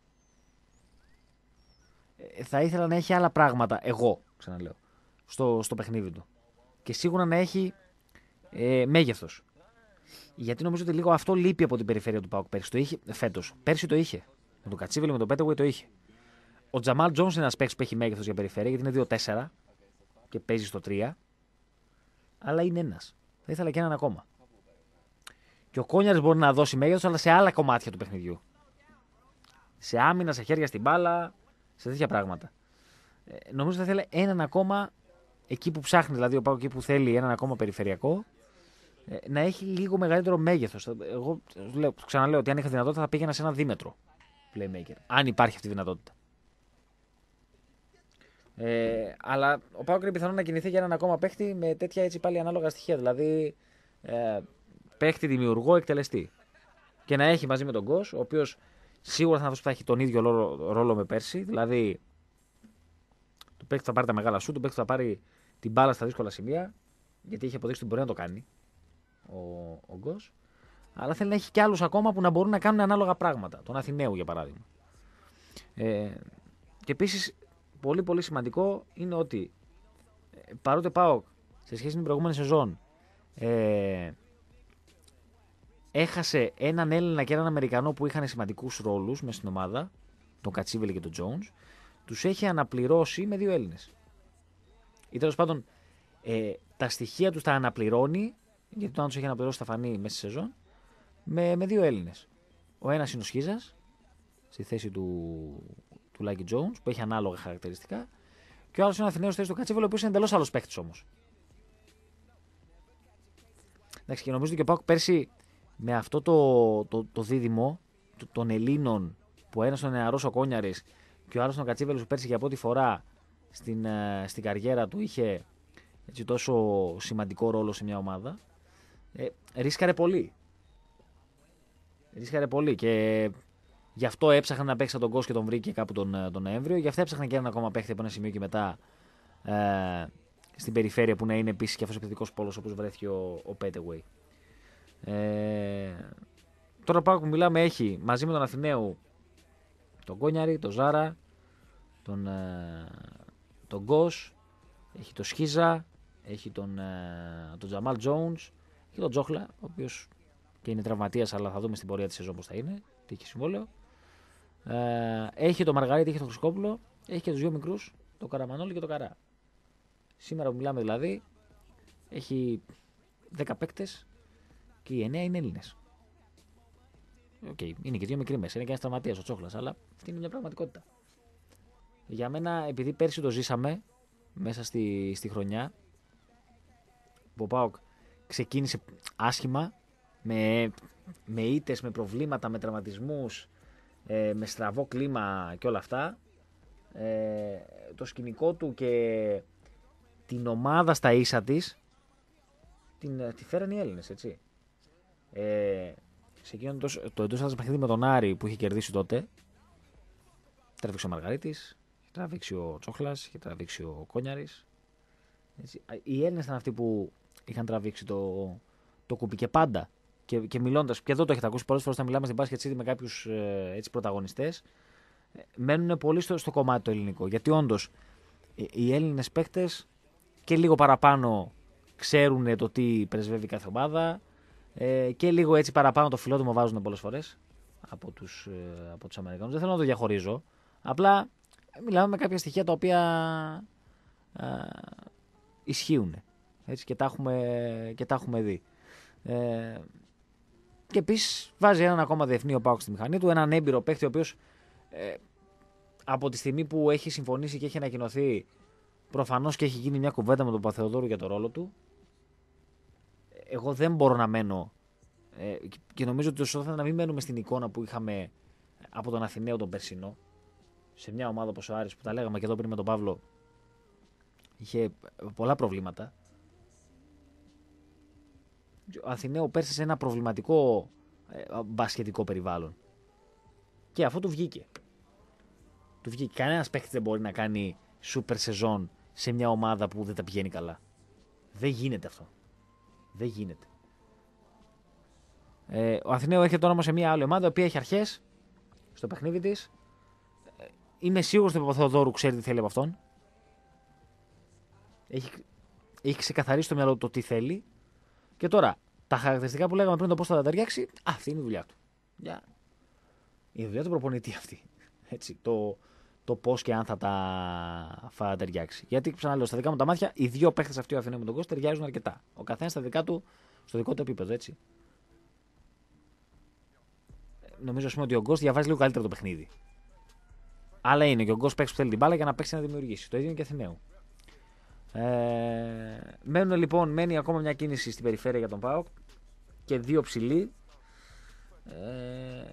Ε, θα ήθελα να έχει άλλα πράγματα, εγώ ξαναλέω, στο, στο παιχνίδι του. Και σίγουρα να έχει ε, μέγεθος. Γιατί νομίζω ότι λίγο αυτό λείπει από την περιφέρεια του ΠΑΟΚ πέρσι. Το είχε φέτος. Πέρσι το είχε. Με τον Κατσίβελο, με τον Πέτεγουέι το είχε. Ο Τζαμάλ Τζόνς είναι ένας παίκτης που έχει μέγεθος για περιφέρεια, γιατί είναι δύο τέσσερα και παίζει στο τρία. Αλλά είναι ένας. Θα ήθελα και έναν ακόμα. Και ο Κόνιαρης μπορεί να δώσει μέγεθος, αλλά σε άλλα κομμάτια του παιχνιδιού. Σε άμυνα, σε χέρια στην μπάλα, σε τέτοια πράγματα. Ε, νομίζω θα ήθελα έναν ακόμα εκεί που ψάχνει, δηλαδή ο ΠΑΟΚ εκεί που θέλει έναν ακόμα περιφερειακό, ε, να έχει λίγο μεγαλύτερο μέγεθος. Εγώ λέω, ξαναλέω ότι αν είχα δυνατότητα θα πήγαινα σε ένα δίμετρο playmaker. Αν υπάρχει αυτή η δυνατότητα. Ε, αλλά ο ΠΑΟΚ είναι πιθανό να κινηθεί για έναν ακόμα παίχτη με τέτοια έτσι πάλι ανάλογα στοιχεία. Δηλαδή ε, παίχτη δημιουργό εκτελεστή. Και να έχει μαζί με τον Γκος, ο οποίος σίγουρα θα, θα έχει τον ίδιο ρόλο, ρόλο με πέρσι. Δηλαδή του παίχτη θα πάρει τα μεγάλα σου, του παίχτη θα πάρει την μπάλα στα δύσκολα σημεία. Γιατί έχει αποδείξει ότι μπορεί να το κάνει ο, ο Γκος. Αλλά θέλει να έχει κι άλλους ακόμα που να μπορούν να κάνουν ανάλογα πράγματα. Τον Αθηναίου για παράδειγμα. Ε, και επίσης πολύ πολύ σημαντικό είναι ότι ε, παρότι ΠΑΟΚ σε σχέση με την προηγούμενη σεζόν ε, έχασε έναν Έλληνα και έναν Αμερικανό που είχαν σημαντικούς ρόλους μες στην ομάδα, τον Κατσίβελη και τον Τζόουνς, τους έχει αναπληρώσει με δύο Έλληνες. Ή τέλος πάντων ε, τα στοιχεία τους τα αναπληρώνει, γιατί τον τους έχει αναπληρώσει τα φανή μέσα στη σεζόν, με, με δύο Έλληνες. Ο ένας είναι ο Σχίζας, στη θέση του, του Λάκη Τζόουνς, που έχει ανάλογα χαρακτηριστικά, και ο άλλος είναι ο Αθηναίος στη θέση του Κατσίβελη, ο οποίος είναι εντελώς άλλος παίκτης όμως. Εντάξει, και νομίζω ότι και ο ΠΑΟΚ πέρσι με αυτό το, το, το δίδυμο το, των Ελλήνων, που ένας ο νεαρός ο Κόνιαρης και ο άλλος ο Κατσίβελος, που πέρσι για πρώτη φορά στην, στην καριέρα του είχε έτσι, τόσο σημαντικό ρόλο σε μια ομάδα, ε, ρίσκαρε πολύ. Ρίσκαρε πολύ και γι' αυτό έψαχνε να παίξει τον Κος και τον βρήκε κάπου τον, τον Νοέμβριο. Γι' αυτό έψαχνε και έναν ακόμα παίχτη από ένα σημείο και μετά ε, στην περιφέρεια, που να είναι επίσης και αυτός ο επιθετικός πόλος όπως βρέθηκε ο, ο Πέτεουεϊ. Ε, τώρα πάω που μιλάμε έχει μαζί με τον Αθηναίου τον Κόνιαρη, τον Ζάρα, τον, ε, τον Γκος, έχει τον Σχίζα, έχει τον, ε, τον Τζαμάλ Τζόουνς και τον Τζόχλα, ο οποίος και είναι τραυματίας, αλλά θα δούμε στην πορεία της σεζόν πώς θα είναι, τι έχει συμβόλαιο. Ε, έχει τον Μαργαρίτη, έχει τον Χρυσκόπουλο, έχει και τους δύο μικρούς, τον Καραμανόλη και τον Καρά. Σήμερα που μιλάμε δηλαδή, έχει δέκα παίκτες και οι εννέα είναι Έλληνες. Οκ, okay, είναι και δύο μικροί μέσα, είναι και ένας τραυματίας ο Τσόχλας, αλλά αυτή είναι μια πραγματικότητα. Για μένα, επειδή πέρσι το ζήσαμε μέσα στη, στη χρονιά, που ο ΠΑΟΚ ξεκίνησε άσχημα, με, με ήττες, με προβλήματα, με τραυματισμούς, ε, με στραβό κλίμα και όλα αυτά, ε, το σκηνικό του και την ομάδα στα ίσα της την, τη φέραν οι Έλληνες, έτσι. Ε, σε εκείνο το, το εντός έδρας παιχνίδι με τον Άρη που είχε κερδίσει τότε, τράβηξε ο Μαργαρίτης, τράβηξε ο Τσόχλας, είχε τραβήξει ο Κόνιαρης. Έτσι. Οι Έλληνες ήταν αυτοί που είχαν τραβήξει το, το κουπί και πάντα. Και, και μιλώντας, και εδώ το έχετε ακούσει πολλές φορές, όταν μιλάμε στην Basket City με κάποιους ε, έτσι, πρωταγωνιστές, ε, μένουν πολύ στο, στο κομμάτι το ελληνικό. Γιατί όντως ε, οι Έλληνες παίκτες και λίγο παραπάνω ξέρουν το τι πρεσβεύει κάθε ομάδα, ε, και λίγο έτσι παραπάνω το φιλότιμο βάζουν πολλές φορές από τους, ε, από τους Αμερικανούς. Δεν θέλω να το διαχωρίζω. Απλά μιλάμε με κάποια στοιχεία τα οποία ε, ισχύουν. Έτσι, και, τα έχουμε, και τα έχουμε δει. Ε, και επίσης βάζει έναν ακόμα διεθνή ο ΠΑΟΚ στη μηχανή του, έναν έμπειρο παίκτη ο οποίος ε, από τη στιγμή που έχει συμφωνήσει και έχει ανακοινωθεί, προφανώς και έχει γίνει μια κουβέντα με τον Παπαθεοδόρου για το ρόλο του. Εγώ δεν μπορώ να μένω ε, και νομίζω ότι το σωστό θα είναι να μην μένουμε στην εικόνα που είχαμε από τον Αθηναίο τον περσινό, σε μια ομάδα όπως ο Άρης, που τα λέγαμε και εδώ πριν με τον Παύλο, είχε πολλά προβλήματα. Ο Αθηναίο πέρασε σε ένα προβληματικό ε, μπασκετικό περιβάλλον. Και αυτό του βγήκε. Του βγήκε. Κανένας παίκτης δεν μπορεί να κάνει σούπερ σεζόν σε μια ομάδα που δεν τα πηγαίνει καλά. Δεν γίνεται αυτό. Δεν γίνεται. Ε, ο Αθηναίο έρχεται τώρα όμως σε μια άλλη ομάδα, η οποία έχει αρχές στο παιχνίδι της. Ε, είμαι σίγουρος ότι ο Παπαθεοδόρου ξέρει τι θέλει από αυτόν. Έχει, έχει ξεκαθαρίσει στο μυαλό του το τι θέλει. Και τώρα, τα χαρακτηριστικά που λέγαμε πριν, το πώς θα τα ταιριάξει, αυτή είναι η δουλειά του. Yeah. Η δουλειά του προπονητή αυτή. Έτσι, το, το πώς και αν θα τα, θα τα ταιριάξει. Γιατί, ξαναλέω, στα δικά μου τα μάτια, οι δύο παίχτες αυτοί, ο Αθηναίου με τον Γκος, ταιριάζουν αρκετά. Ο καθένας στα δικά του, στο δικό του επίπεδο, έτσι. Νομίζω ας πούμε, ότι ο Γκος διαβάζει λίγο καλύτερο το παιχνίδι. Αλλά είναι και ο Γκος παίξει που θέλει την μπάλα για να παίξει να δημιουργήσει. Το ίδιο είναι και Αθηναίου. Ε, μένουν λοιπόν, μένει ακόμα μια κίνηση στην περιφέρεια για τον ΠΑΟΚ και δύο ψηλοί. Ε,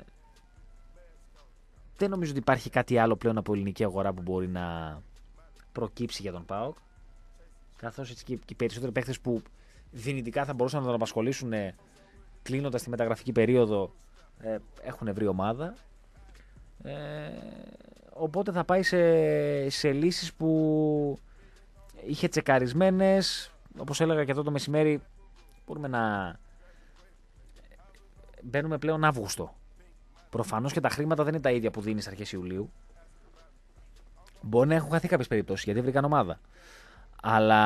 δεν νομίζω ότι υπάρχει κάτι άλλο πλέον από ελληνική αγορά που μπορεί να προκύψει για τον ΠΑΟΚ. Καθώς έτσι και οι περισσότεροι παίχτες που δυνητικά θα μπορούσαν να τον απασχολήσουν κλείνοντας τη μεταγραφική περίοδο ε, έχουν βρει ομάδα. Ε, οπότε θα πάει σε, σε λύσεις που είχε τσεκαρισμένες. Όπως έλεγα και αυτό το μεσημέρι, μπορούμε να μπαίνουμε πλέον Αύγουστο. Προφανώς και τα χρήματα δεν είναι τα ίδια που δίνεις αρχές Ιουλίου. Μπορεί να έχουν χαθεί κάποιες περιπτώσεις γιατί βρήκαν ομάδα. Αλλά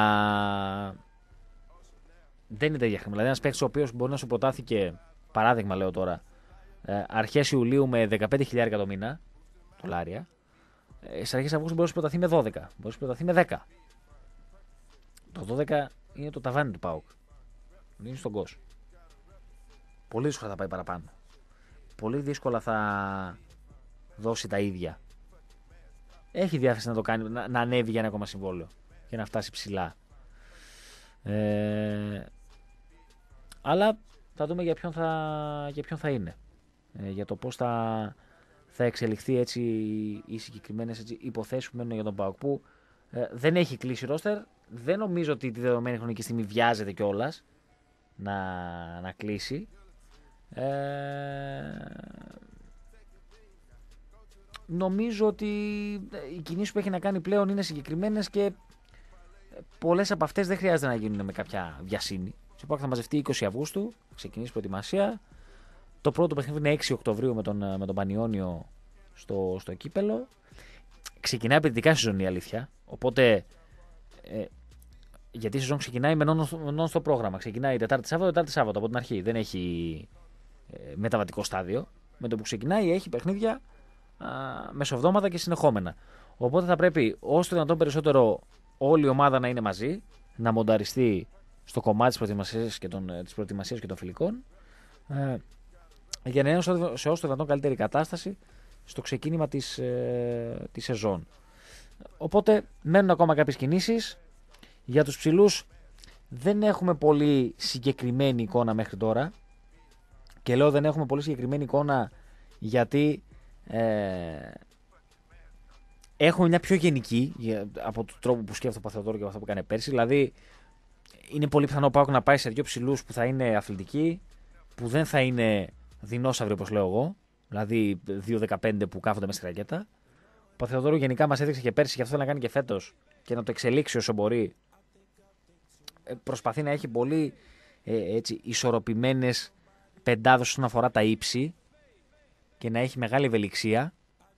δεν είναι τα ίδια χρήματα. Δηλαδή, ένας παίκτης ο οποίος μπορεί να σου προτάθηκε, παράδειγμα λέω τώρα, αρχές Ιουλίου με δεκαπέντε χιλιάδες το μήνα, δολάρια, στις αρχές Αυγούστου μπορεί να σου προταθεί με δώδεκα, μπορεί να σου προταθεί με δέκα. Το δώδεκα είναι το ταβάνι του ΠΑΟΚ. Είναι στον Κος. Πολύ δύσκολα θα πάει παραπάνω. Πολύ δύσκολα θα δώσει τα ίδια. Έχει διάθεση να το κάνει, να, να ανέβει για ένα ακόμα συμβόλαιο και να φτάσει ψηλά. Ε, Αλλά θα δούμε για ποιον θα, για ποιον θα είναι. Ε, για το πώς θα, θα εξελιχθεί έτσι οι συγκεκριμένες έτσι, υποθέσεις που μένουν για τον ΠΑΟΚ. Που ε, δεν έχει κλείσει ρόστερ. Δεν νομίζω ότι τη δεδομένη χρονική στιγμή βιάζεται κιόλας να, να κλείσει. Ε, νομίζω ότι οι κινήσεις που έχει να κάνει πλέον είναι συγκεκριμένες και πολλές από αυτές δεν χρειάζεται να γίνουν με κάποια βιασύνη. Ο ΠΑΟΚ θα μαζευτεί είκοσι Αυγούστου, ξεκινήσει προετοιμασία. Το πρώτο παιχνίδι είναι έξι Οκτωβρίου με τον, με τον Πανιόνιο στο, στο κύπελο. Ξεκινάει απαιτητικά σεζόν η αλήθεια. Οπότε, ε, γιατί η σεζόν ξεκινάει με non-stop πρόγραμμα. Ξεκινάει Τετάρτη Σάββατο, Τετάρτη Σάββατο από την αρχή. Δεν έχει ε, μεταβατικό στάδιο. Με το που ξεκινάει έχει παιχνίδια α, μεσοβδόματα και συνεχόμενα. Οπότε θα πρέπει όσο το δυνατόν περισσότερο όλη η ομάδα να είναι μαζί, να μονταριστεί στο κομμάτι της προετοιμασίας και των, της προετοιμασίας και των φιλικών, ε, για να είναι σε όσο το δυνατόν καλύτερη κατάσταση στο ξεκίνημα της, ε, της σεζόν. Οπότε μένουν ακόμα κάποιες κινήσεις. Για τους ψηλούς δεν έχουμε πολύ συγκεκριμένη εικόνα μέχρι τώρα. Και λέω δεν έχουμε πολύ συγκεκριμένη εικόνα γιατί ε, έχουμε μια πιο γενική από τον τρόπο που σκέφτεται ο Παθεοδόρου και από αυτό που έκανε πέρσι. Δηλαδή είναι πολύ πιθανό ο ΠΑΟΚ να πάει σε δύο ψηλούς που θα είναι αθλητικοί, που δεν θα είναι δεινόσαυροι όπως λέω εγώ. Δηλαδή δύο δεκαπέντε που κάθονται μέσα στη ρακέτα. Ο Παθεοδόρου γενικά μας έδειξε και πέρσι και αυτό θέλει να κάνει και φέτος και να το εξελίξει όσο μπορεί. Προσπαθεί να έχει πολύ ε, έτσι, ισορροπημένες πεντάδες όσον αφορά τα ύψη και να έχει μεγάλη ευελιξία.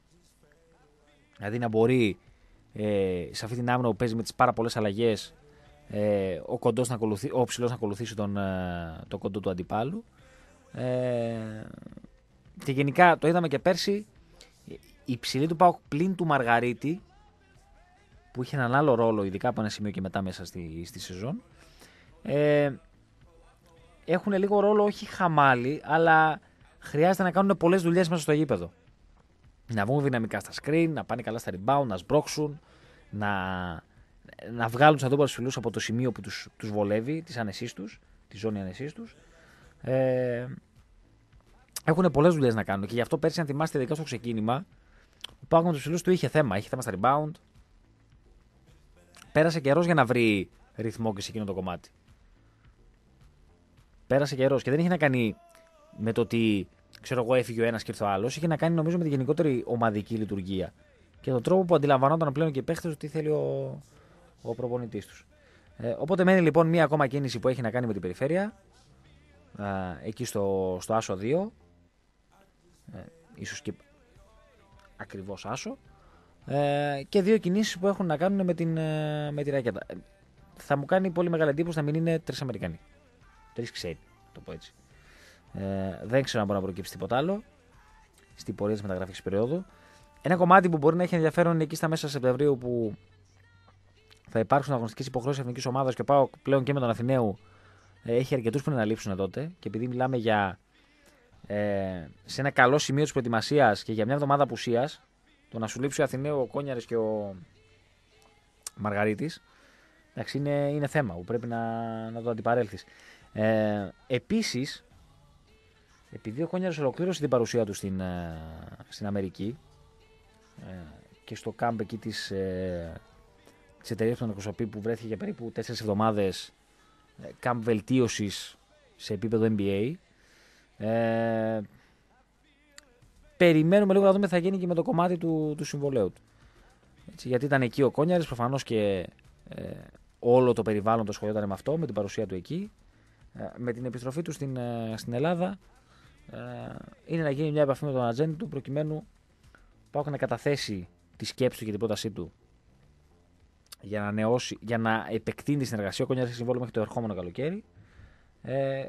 Δηλαδή να μπορεί ε, σε αυτή την άμυνα που παίζει με τις πάρα πολλές αλλαγές ε, ο, κοντός να ακολουθεί, ο ψηλός να ακολουθήσει τον, ε, τον κοντό του αντιπάλου. Ε, και γενικά το είδαμε και πέρσι, η ψηλή του ΠΑΟΚ πλην του Μαργαρίτη, που είχε έναν άλλο ρόλο ειδικά από ένα σημείο και μετά μέσα στη, στη σεζόν, ε, έχουν λίγο ρόλο όχι χαμάλι, αλλά χρειάζεται να κάνουν πολλές δουλειές μέσα στο γήπεδο. Να βγουν δυναμικά στα screen, να πάνε καλά στα rebound, να σμπρώξουν, να, να βγάλουν τους αντίπαλους ψηλούς από το σημείο που τους, τους βολεύει, της άνεσής τους, τη ζώνη άνεσής τους. Ε, έχουν πολλές δουλειές να κάνουν και γι' αυτό πέρσι, αν θυμάστε, ειδικά στο ξεκίνημα, ο ΠΑΟΚ με τους ψηλούς του είχε θέμα. Είχε θέμα στα rebound. Πέρασε καιρός για να βρει ρυθμό και σε εκείνο το κομμάτι. Πέρασε καιρός και δεν είχε να κάνει με το ότι ξέρω εγώ έφυγε ο ένας και ήρθε ο άλλος. Είχε να κάνει νομίζω με τη γενικότερη ομαδική λειτουργία και τον τρόπο που αντιλαμβανόταν πλέον και οι παίχτες ότι θέλει ο, ο προπονητής τους. Ε, οπότε μένει λοιπόν μία ακόμα κίνηση που έχει να κάνει με την περιφέρεια. Ε, εκεί στο, στο Άσο δύο. Ε, ίσως και ακριβώς Άσο. Ε, και δύο κινήσεις που έχουν να κάνουν με, την, με τη ρακέτα. Ε, θα μου κάνει πολύ μεγάλη εντύπωση να μην είναι τρεις Αμερικανοί. Τρεις ξένοι, το πω έτσι. Ε, δεν ξέρω αν μπορεί να προκύψει τίποτα άλλο στην πορεία της μεταγραφικής περίοδου. Ένα κομμάτι που μπορεί να έχει ενδιαφέρον είναι εκεί στα μέσα Σεπτεμβρίου που θα υπάρξουν αγωνιστικές υποχρεώσεις εθνικής ομάδας και ο ΠΑΟΚ πλέον και με τον Αθηναίου ε, έχει αρκετούς που να λείψουν τότε. Και επειδή μιλάμε για ε, σε ένα καλό σημείο της προετοιμασίας και για μια εβδομάδα απουσίας, το να σου λείψει ο Αθηναίου, ο Κόνιαρης και ο Μαργαρίτης, εντάξει, είναι, είναι θέμα που πρέπει να, να το αντιπαρέλθεις. Ε, επίσης, επειδή ο Κόνιαρης ολοκλήρωσε την παρουσία του στην, στην Αμερική ε, και στο κάμπ εκεί της, ε, της εταιρείας που τον εκπροσωπεί, που βρέθηκε για περίπου τέσσερις εβδομάδες ε, κάμπ βελτίωσης σε επίπεδο N B A, ε, περιμένουμε λίγο να δούμε τι θα γίνει και με το κομμάτι του, του συμβολέου του. Έτσι, γιατί ήταν εκεί ο Κόνιαρης, προφανώς και ε, όλο το περιβάλλον το ασχολιόταν με αυτό, με την παρουσία του εκεί. Ε, με την επιστροφή του στην, ε, στην Ελλάδα, ε, είναι να γίνει μια επαφή με τον ατζέντη του, προκειμένου πάω να καταθέσει τη σκέψη του και την πρότασή του για να, νεώσει, για να επεκτείνει τη συνεργασία. Ο Κόνιαρης έχει συμβόλαιο μέχρι το ερχόμενο καλοκαίρι. Ε,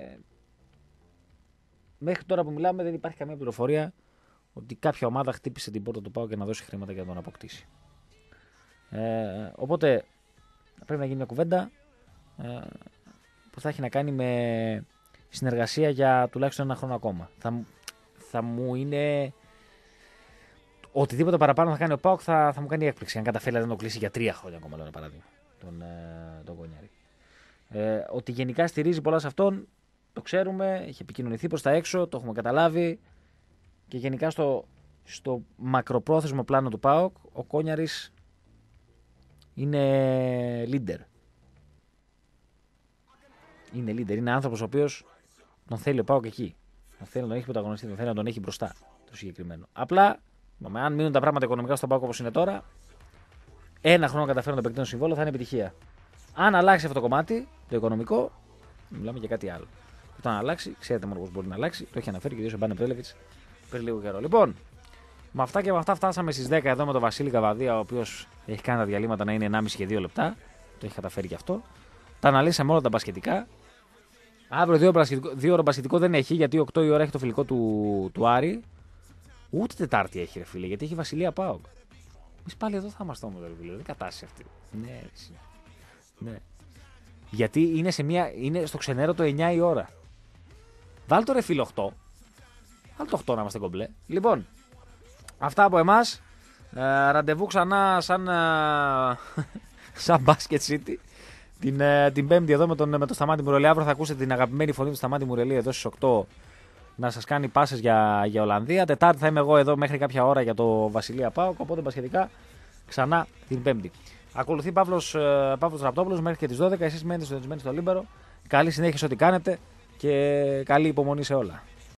μέχρι τώρα που μιλάμε δεν υπάρχει καμία πληροφορία ότι κάποια ομάδα χτύπησε την πόρτα του ΠΑΟΚ και να δώσει χρήματα για να τον αποκτήσει. Ε, οπότε πρέπει να γίνει μια κουβέντα ε, που θα έχει να κάνει με συνεργασία για τουλάχιστον ένα χρόνο ακόμα. Θα, θα μου είναι οτιδήποτε παραπάνω θα κάνει ο ΠΑΟΚ θα, θα μου κάνει έκπληξη. Αν καταφέρει να τον κλείσει για τρία χρόνια ακόμα, λέω ένα παράδειγμα, τον, ε, τον Κονιάρη. Ε, ότι γενικά στηρίζει πολλά σε αυτόν, Το ξέρουμε, έχει επικοινωνηθεί προς τα έξω, το έχουμε καταλάβει και γενικά στο, στο μακροπρόθεσμο πλάνο του ΠΑΟΚ ο Κόνιαρης είναι leader. Είναι leader, είναι άνθρωπος ο οποίος τον θέλει ο ΠΑΟΚ εκεί. Τον θέλει να τον έχει πρωταγωνιστεί, τον θέλει να τον έχει μπροστά το συγκεκριμένο. Απλά, αν μείνουν τα πράγματα οικονομικά στον ΠΑΟΚ όπως είναι τώρα, ένα χρόνο καταφέρουν να το επεκτείνουν συμβόλαιο θα είναι επιτυχία. Αν αλλάξει αυτό το κομμάτι, το οικονομικό, μιλάμε για κάτι άλλο. Όταν αλλάξει, ξέρετε μόνο πώς μπορεί να αλλάξει, το έχει αναφέρει και ο Μπάνε Πρέλεβιτς πριν λίγο καιρό. Λοιπόν, με αυτά και με αυτά φτάσαμε στις δέκα εδώ με τον Βασίλη Καβαδία, ο οποίος έχει κάνει τα διαλύματα να είναι ενάμιση και δύο λεπτά. Το έχει καταφέρει και αυτό. Τα αναλύσαμε όλα τα μπασκετικά. Αύριο δύο, δύο ώρα μπασκετικό δεν έχει, γιατί οκτώ η ώρα έχει το φιλικό του, του Άρη. Ούτε Τετάρτη έχει, ρε φίλε, γιατί έχει Βασιλεία ΠΑΟΚ. Εμείς πάλι εδώ θα είμαστε όμως, ρε φίλε. Δεν κατάσταση αυτή. Ναι, ναι. Γιατί είναι, σε μια, είναι στο ξενέρο το εννιά η ώρα. Βάλ το ρε φίλε οκτώ. Βάλ το οκτώ να είμαστε κομπλέ. Λοιπόν, αυτά από εμάς. Ε, ραντεβού ξανά σαν, ε, σαν Basket City. Την, ε, την Πέμπτη εδώ με τον, με τον Σταμάτη Μουρελή. Αύριο θα ακούσετε την αγαπημένη φωνή του Σταμάτη Μουρελή εδώ στις οκτώ να σας κάνει πάσες για, για Ολλανδία. Τετάρτη θα είμαι εγώ εδώ μέχρι κάποια ώρα για το Βασιλεία ΠΑΟΚ. Οπότε μπασχετικά ξανά την Πέμπτη. Ακολουθεί Παύλος, ε, Παύλος Ραπτόπουλος μέχρι και τις δώδεκα. Εσείς μένετε συντονισμένοι στο Λίμπερο. Καλή συνέχεια σε ό,τι κάνετε και καλή υπομονή σε όλα.